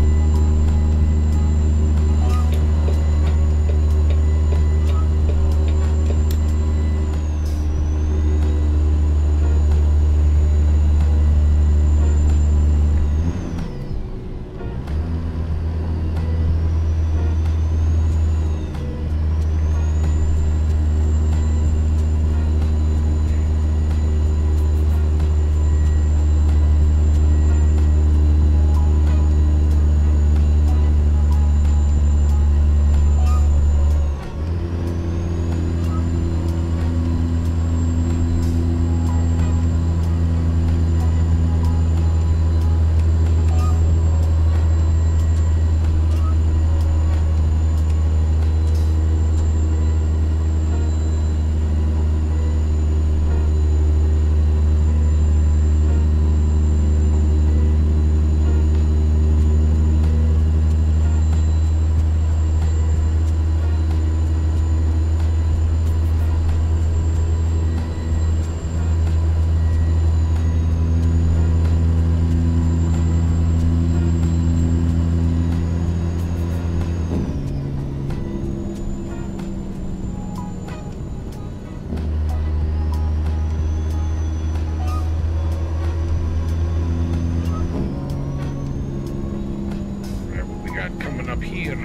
Speaker 1: Coming up here,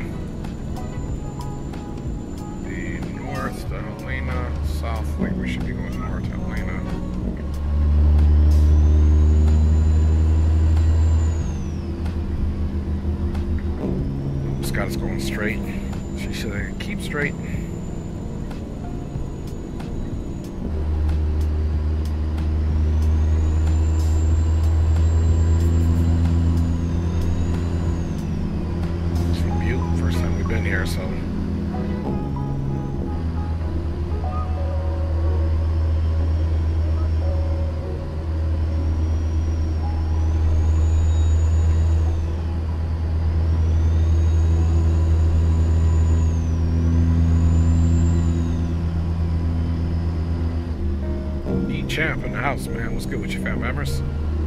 Speaker 1: the north to Helena, south, like we should be going north to Helena. Scott is going straight. She should keep straight. Here, so champ in the house, man. What's good with you, fam members?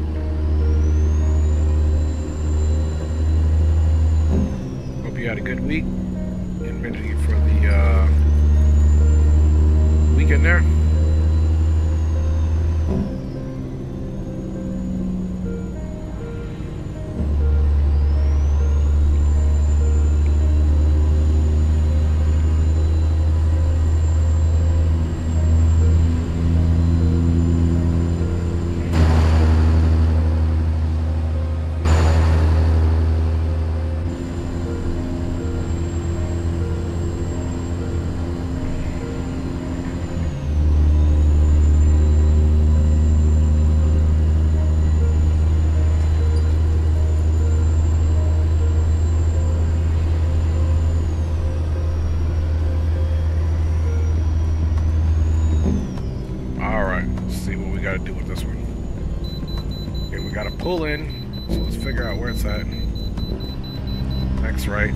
Speaker 1: Hope you had a good week. Getting ready for the weekend there. Pull in, so let's figure out where it's at. Next right.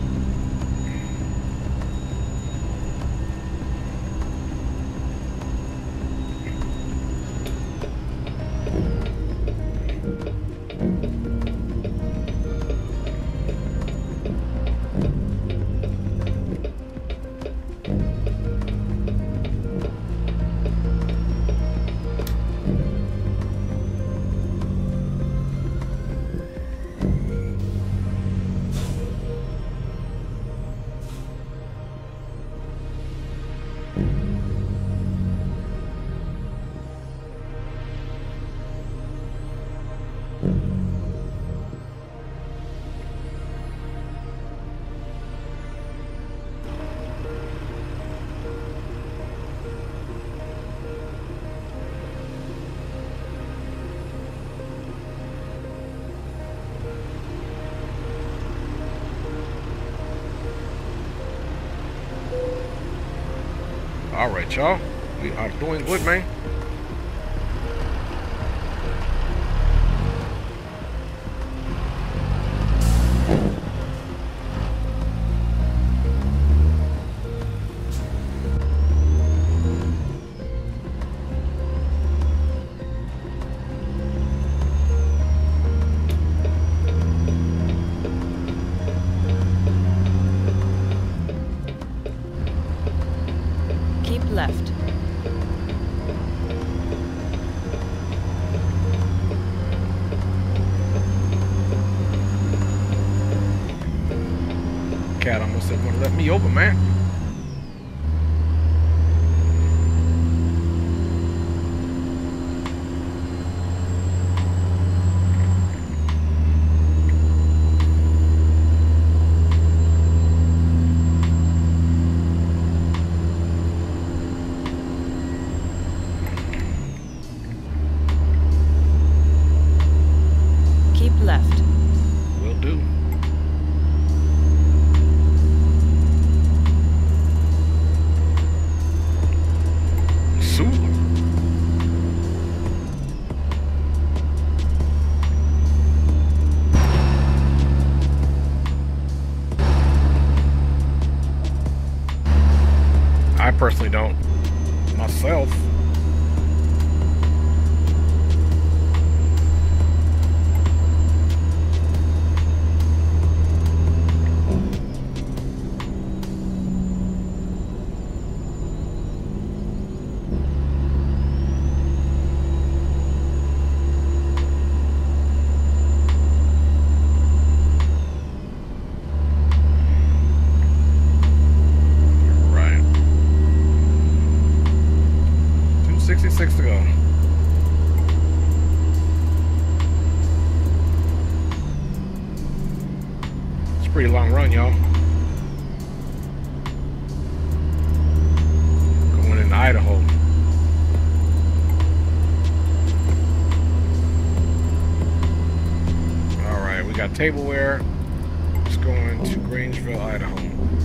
Speaker 1: Alright, y'all. We are doing good, man.
Speaker 2: Keep left.
Speaker 1: Cat almost said gonna let me over, man.
Speaker 2: Keep left.
Speaker 1: Will do. Sula. I personally don't myself. Right. 266 to go. It's a pretty long run, y'all. Going into Idaho. Alright, we got tableware. Just going to Grangeville, Idaho.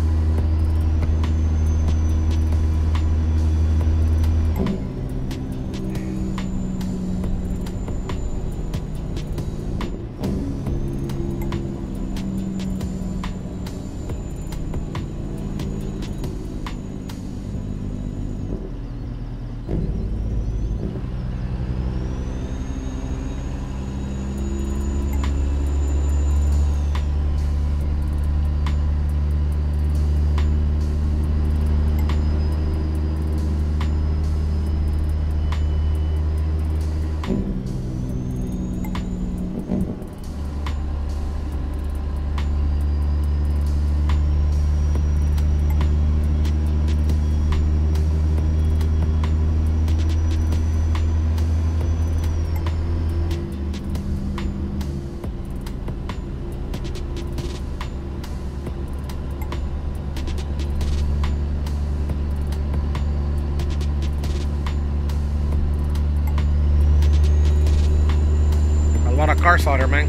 Speaker 1: A lot of cars out here, man.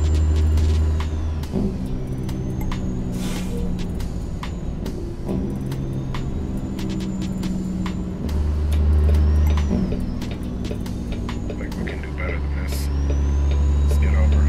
Speaker 1: I think we can do better than this. Let's get over.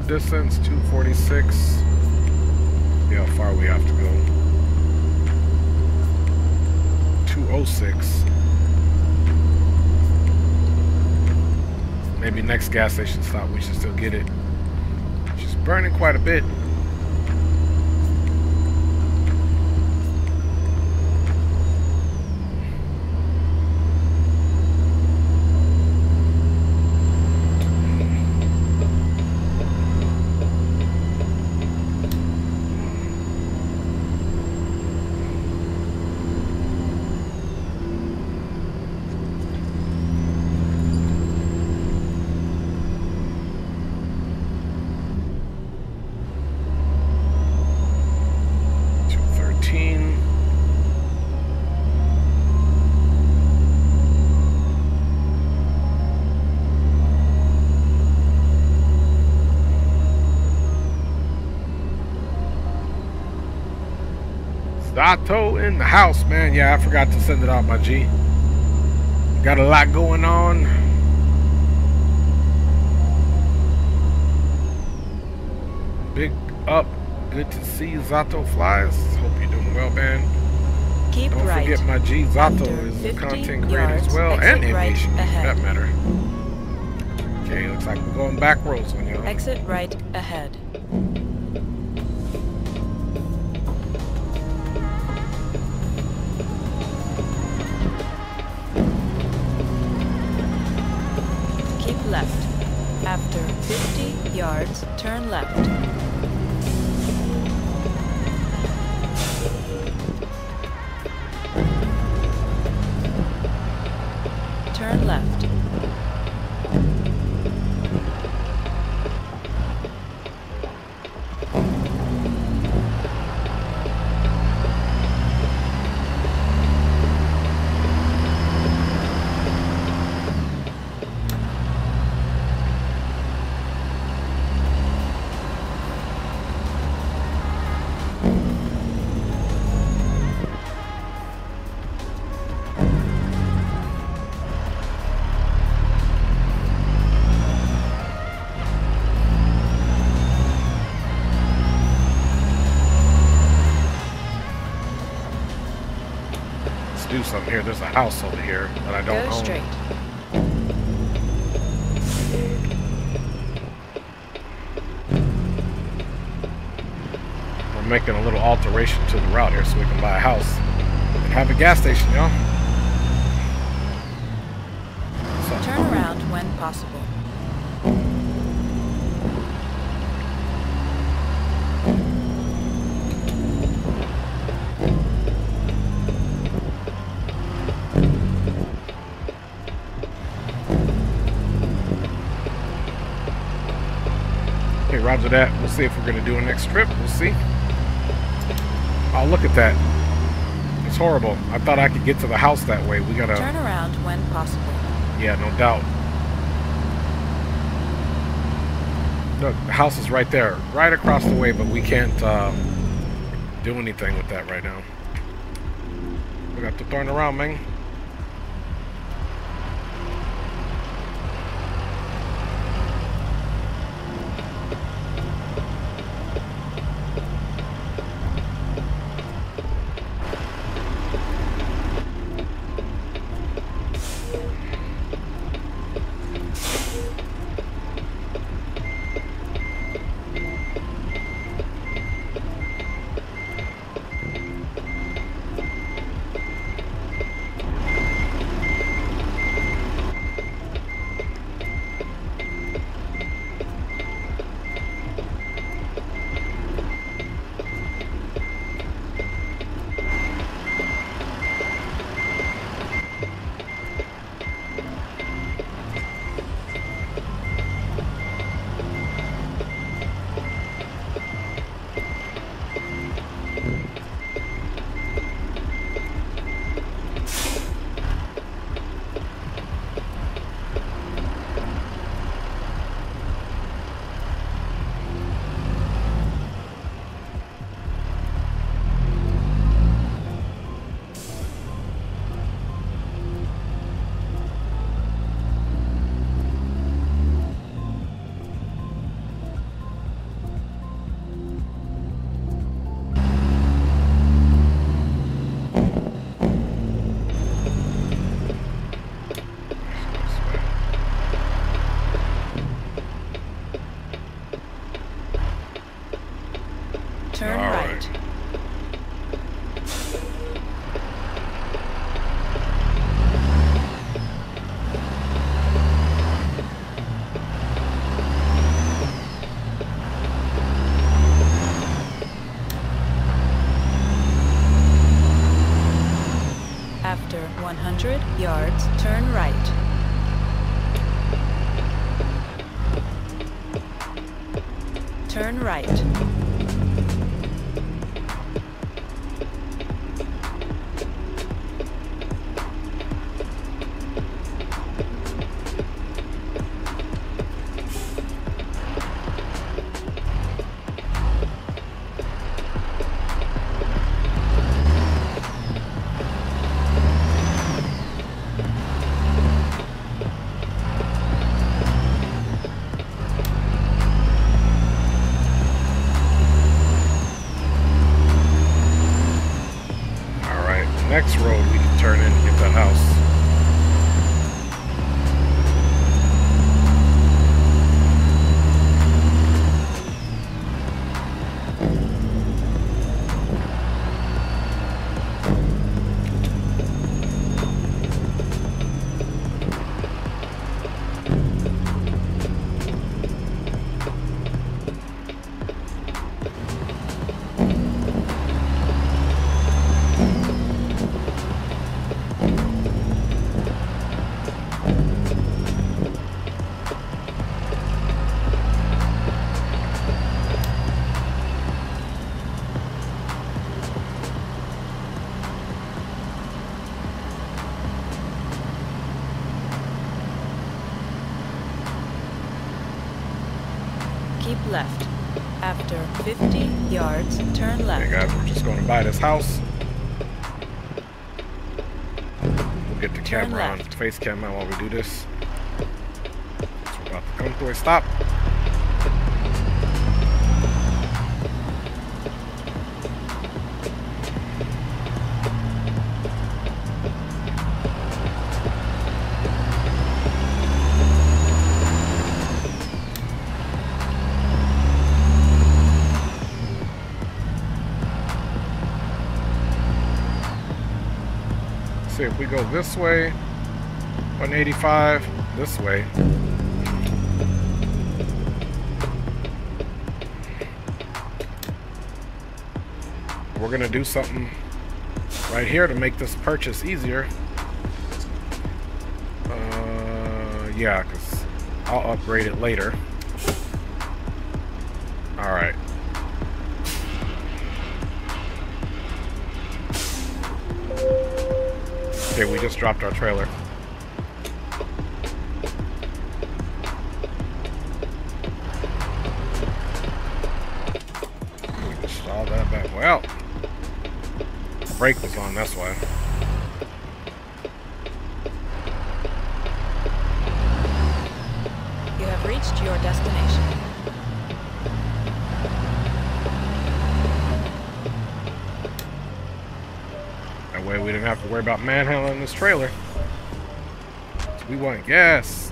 Speaker 1: distance, 246. See how far we have to go. 206. Maybe next gas station stop we should still get it. She's burning quite a bit. Zato in the house, man. Yeah, I forgot to send it out, my G. Got a lot going on. Big up. Good to see you, Zato Flies. Hope you're doing well, man.
Speaker 2: Keep
Speaker 1: Don't
Speaker 2: right.
Speaker 1: forget my G. Zato
Speaker 2: After
Speaker 1: is a
Speaker 2: 50
Speaker 1: content creator
Speaker 2: yards,
Speaker 1: as well,
Speaker 2: exit
Speaker 1: and
Speaker 2: right
Speaker 1: aviation geek, for
Speaker 2: ahead.
Speaker 1: that matter. Okay, looks like we're going back roads on y'all.
Speaker 2: Exit right ahead. Keep left. After 50 yards, turn left. Turn left.
Speaker 1: Do something here. There's a house over here that I don't
Speaker 2: Go
Speaker 1: own.
Speaker 2: straight.
Speaker 1: We're making a little alteration to the route here so we can buy a house and have a gas station, y'all. So,
Speaker 2: Turn around when possible.
Speaker 1: okay, roger that. We'll see if we're going to do a next trip. We'll see. Oh, look at that. It's horrible. I thought I could get to the house that way. We got to...
Speaker 2: Turn around when possible.
Speaker 1: Yeah, no doubt. Look, the house is right there, right across the way, but we can't do anything with that right now. We got to turn around, man.
Speaker 2: 100 yards, turn right. Turn right.
Speaker 1: Next road we can turn in and get that house.
Speaker 2: Keep left. After 50 yards, turn left.
Speaker 1: Okay guys, we're just going to buy this house. We'll get the camera on, face camera while we do this. So we're about to come to a stop. See if we go this way, 185, this way. We're gonna do something right here to make this purchase easier. Yeah, because I'll upgrade it later. Alright. Okay, we just dropped our trailer. We just saw that back. Well, the brake was on, that's why.
Speaker 2: You have reached your destination.
Speaker 1: That way we didn't have to worry about manhandling this trailer. So we want gas.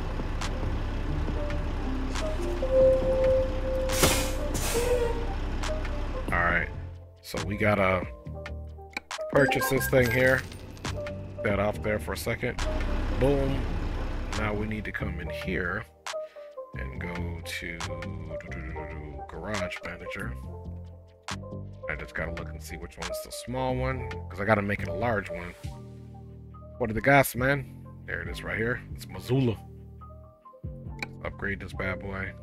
Speaker 1: Alright. So we gotta purchase this thing here. Put that off there for a second. Boom. Now we need to come in here and go to Garage Manager. I just gotta look and see which one's the small one, because I gotta make it a large one. What are the gas, man? There it is right here. It's Missoula. Upgrade this bad boy.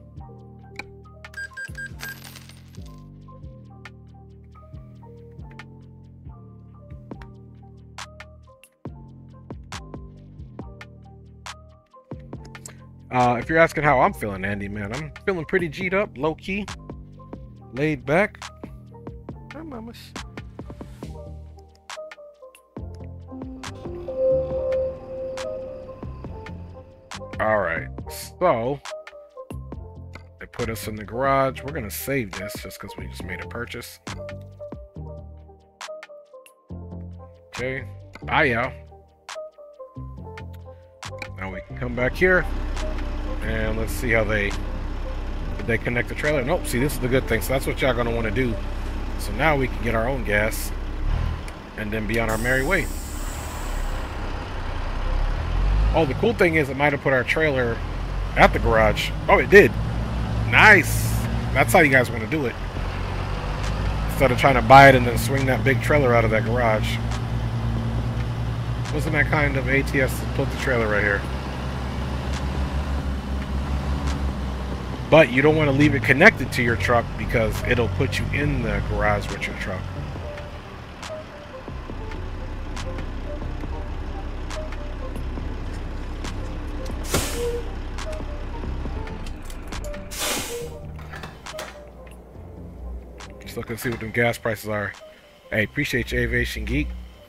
Speaker 1: If you're asking how I'm feeling, Andy, man, I'm feeling pretty G'd up, low key, laid back. Hi, mamas. Alright, so they put us in the garage. We're gonna save this just because we just made a purchase. Okay, bye y'all. Now we can come back here and let's see how did they connect the trailer. Nope, see, this is the good thing. So that's what y'all gonna want to do. So now we can get our own gas and then be on our merry way. Oh, the cool thing is it might have put our trailer at the garage. Oh, it did. Nice. That's how you guys want to do it. Instead of trying to buy it and then swing that big trailer out of that garage. Wasn't that kind of ATS to put the trailer right here? But you don't want to leave it connected to your truck because it'll put you in the garage with your truck. Just looking to see what them gas prices are. Hey, appreciate you, Aviation Geek.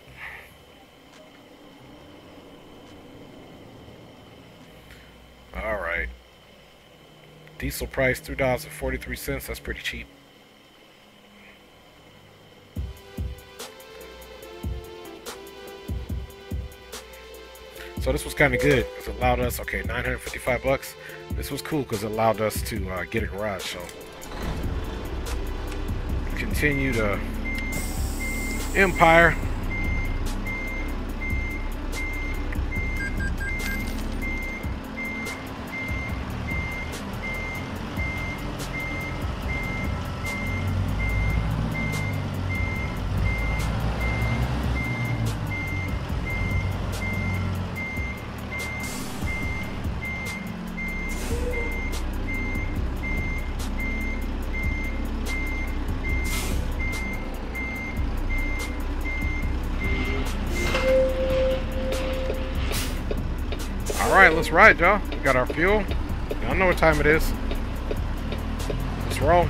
Speaker 1: Alright. Diesel price $3.43. That's pretty cheap. So this was kind of good because it allowed us, okay, 955 bucks. This was cool because it allowed us to get a garage. So continue to Empire. Alright, let's ride, y'all. We got our fuel. Y'all know what time it is. Let's roll.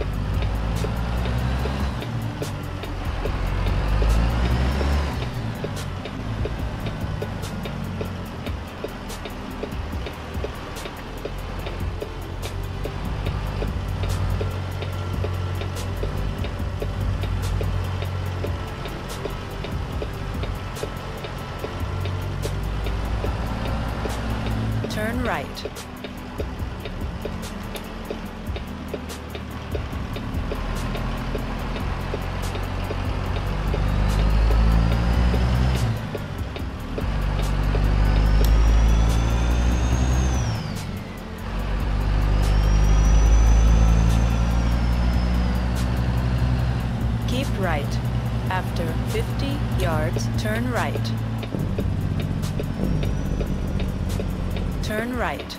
Speaker 2: Turn right. Keep right. After 50 yards, turn right. Turn right.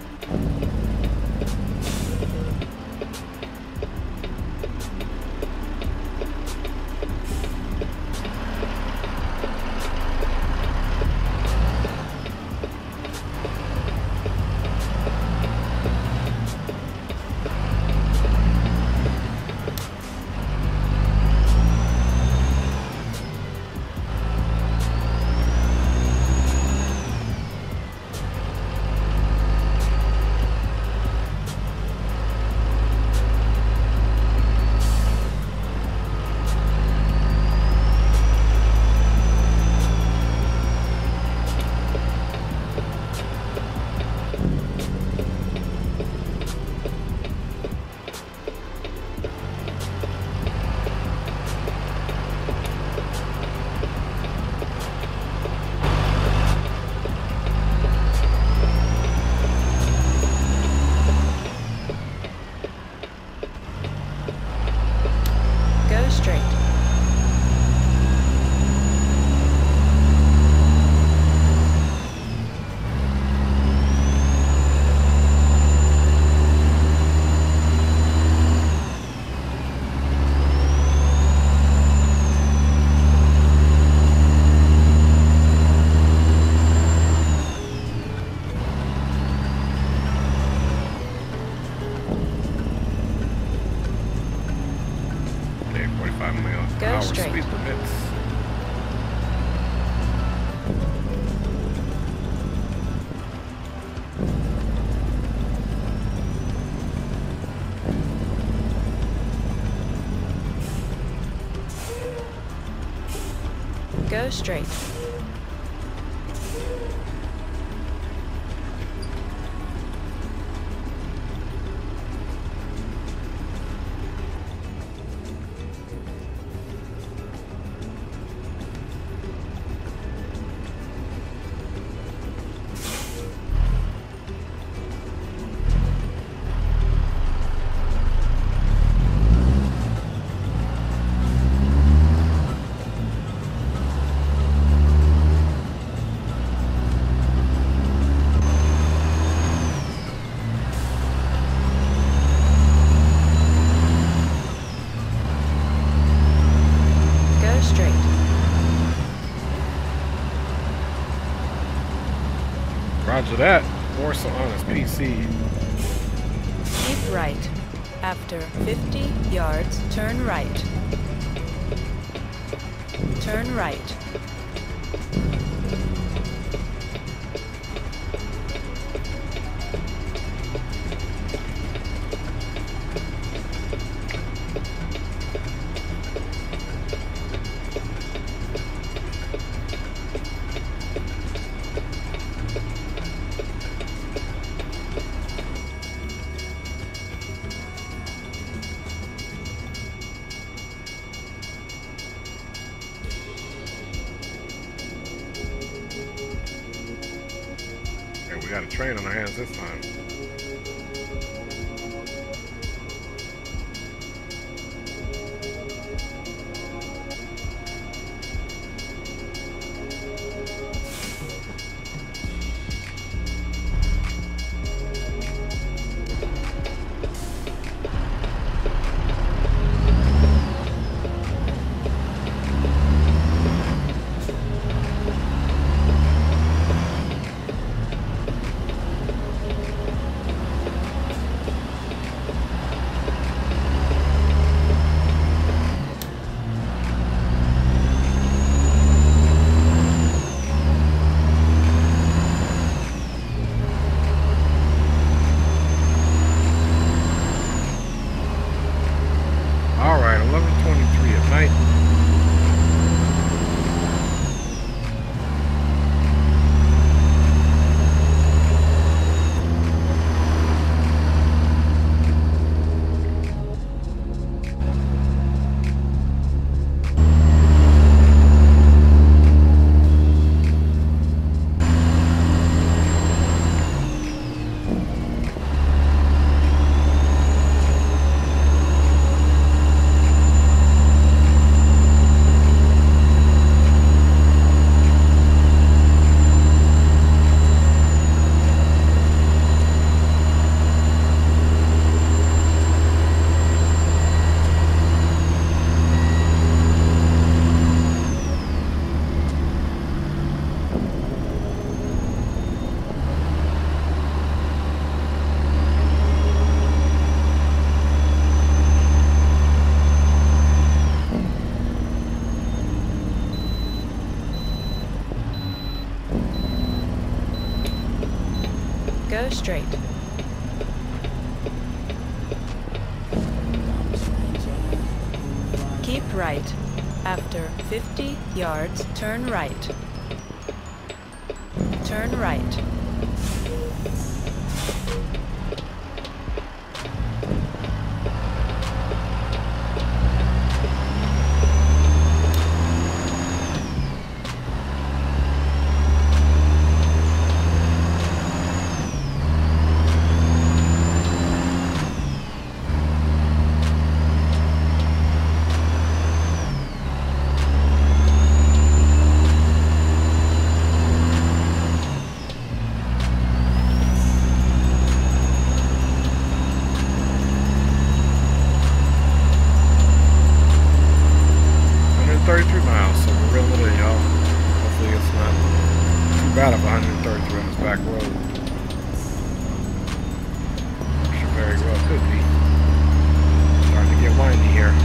Speaker 2: Go straight.
Speaker 1: Okay, 45 miles per hour
Speaker 2: straight.
Speaker 1: speed limits.
Speaker 2: Go straight.
Speaker 1: Roger that. Force Honest PC.
Speaker 2: Keep right. After 50 yards, turn right. Turn right.
Speaker 1: We got a train on our hands this time. Alright, 11:23 at night.
Speaker 2: Go straight. Keep right. After 50 yards, turn right. Turn right.
Speaker 1: Out of 133 on this back road. Should very well could be. Starting to get windy here.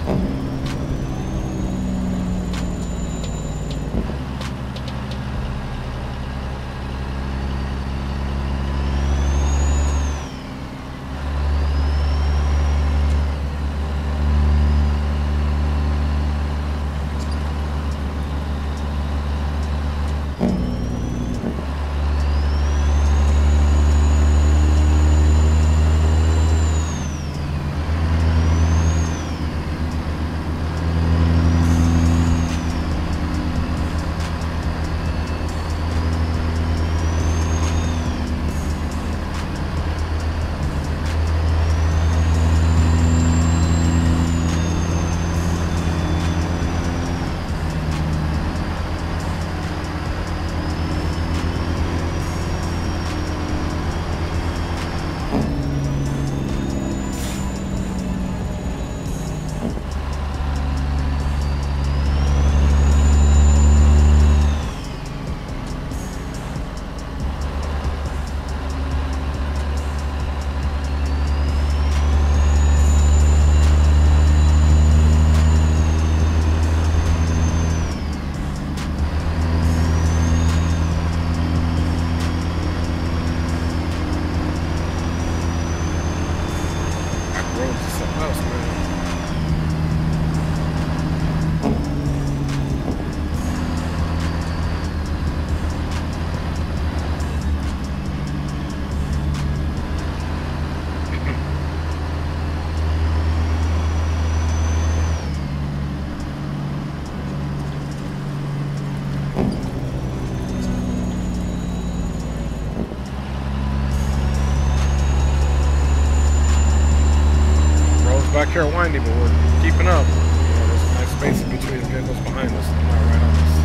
Speaker 1: Back here windy, but we're keeping up. Yeah, there's a nice space in between the vehicles behind us. They're not right on us.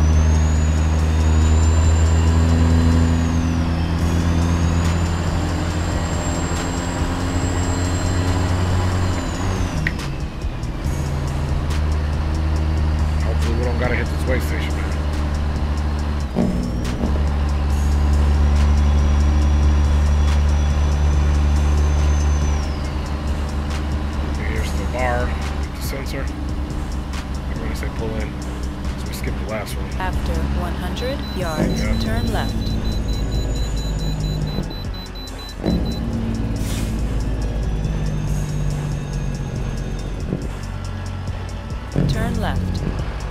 Speaker 1: Hopefully we don't gotta hit this way station, man. Bar, the sensor. I'm going to say pull in. So we skipped the last one.
Speaker 2: After 100 yards,
Speaker 1: Yeah.
Speaker 2: turn left. Turn left.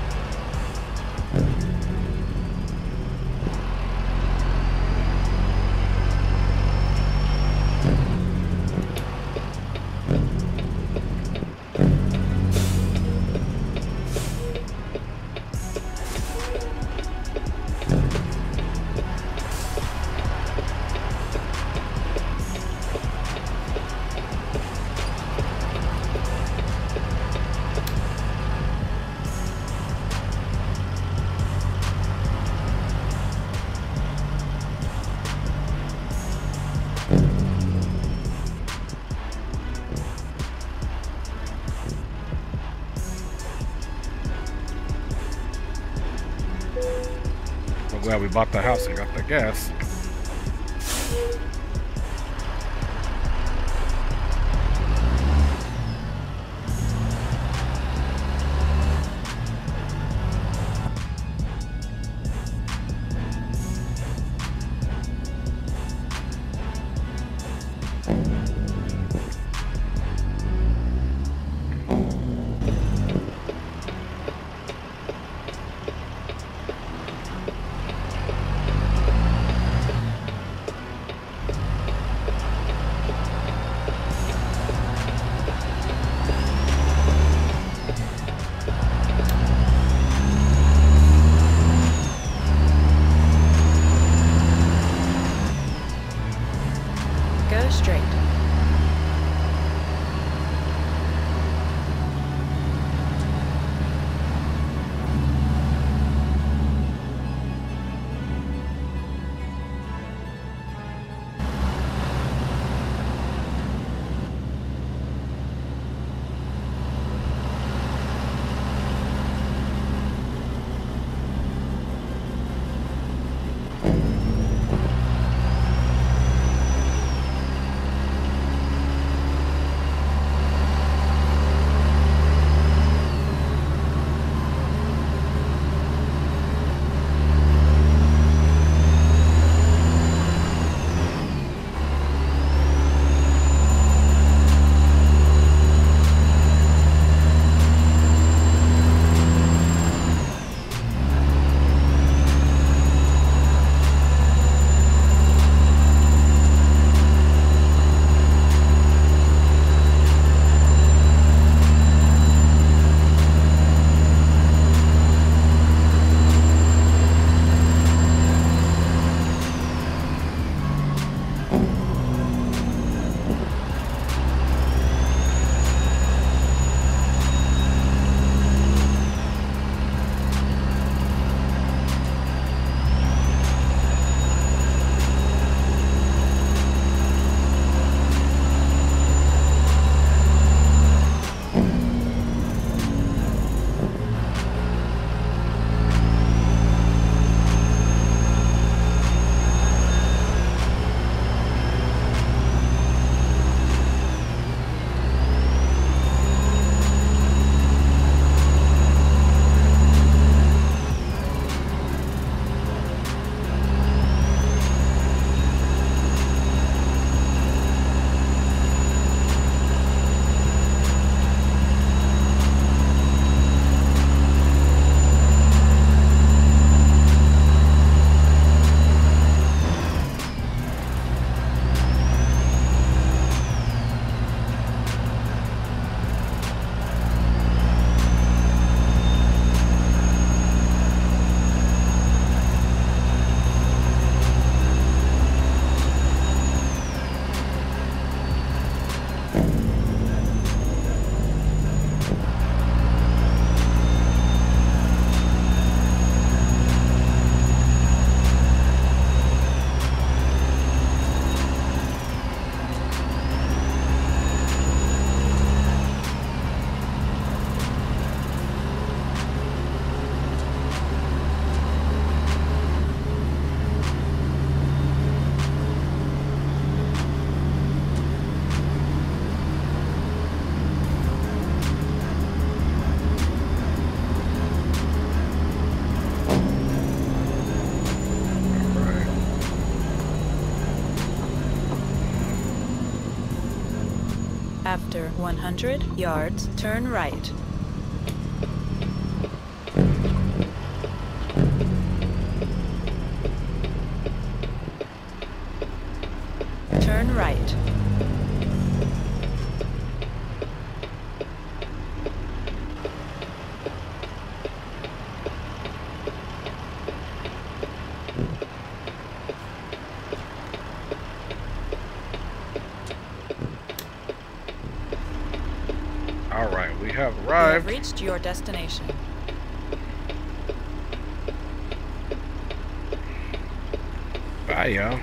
Speaker 2: I'm glad we bought the house and got the gas. After 100 yards, turn right. Turn right.
Speaker 1: Alright, we have
Speaker 2: You
Speaker 1: arrived.
Speaker 2: have reached your destination.
Speaker 1: Bye, y'all.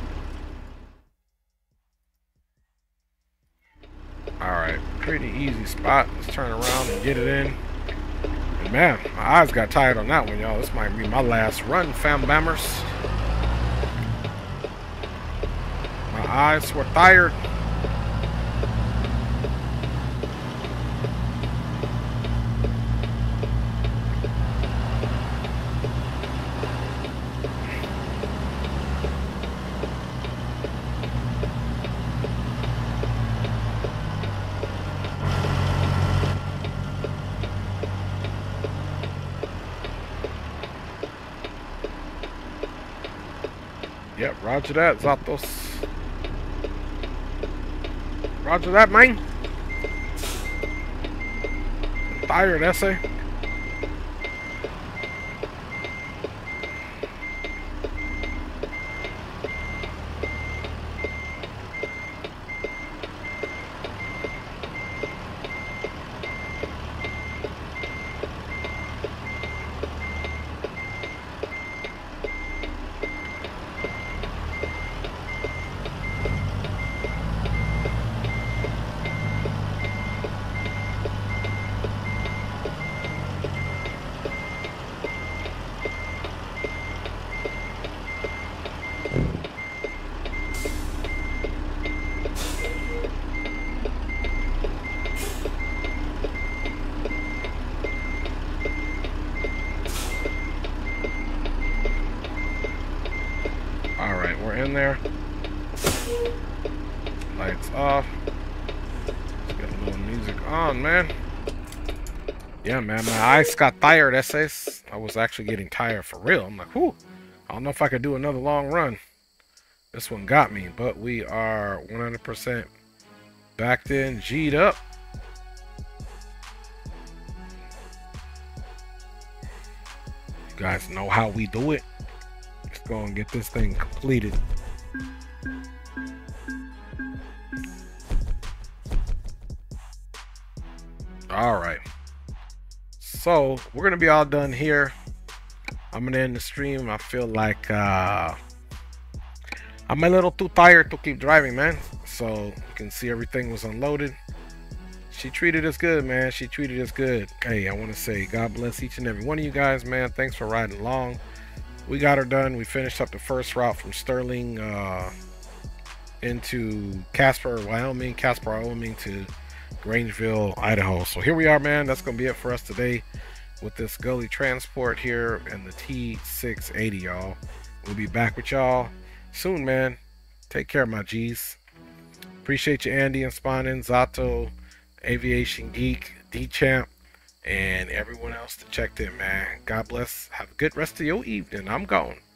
Speaker 1: Alright, pretty easy spot. Let's turn around and get it in. And man, my eyes got tired on that one, y'all. This might be my last run, fam bammers. My eyes were tired. Yep, roger that, Zatos. Roger that, man. Tired, essay. Alright, we're in there. Lights off. Let's get a little music on, man. Yeah, man, my eyes got tired, essays. I was actually getting tired for real. I'm like, whew. I don't know if I could do another long run. This one got me, but we are 100% backed in, G'd up. You guys know how we do it. Let's go and get this thing completed. Alright. So, we're going to be all done here. I'm going to end the stream. I feel like I'm a little too tired to keep driving, man. So, you can see everything was unloaded. She treated us good, man. She treated us good. Hey, I want to say God bless each and every one of you guys, man. Thanks for riding along. We got her done. We finished up the first route from Sterling into Casper, Wyoming to Grangeville, Idaho. So here we are, man. That's going to be it for us today with this Gully Transport here and the T680, y'all. We'll be back with y'all soon, man. Take care, my G's. Appreciate you, Andy and Spanin, Zato, Aviation Geek, D-Champ, and everyone else that checked in, man. God bless. Have a good rest of your evening. I'm gone.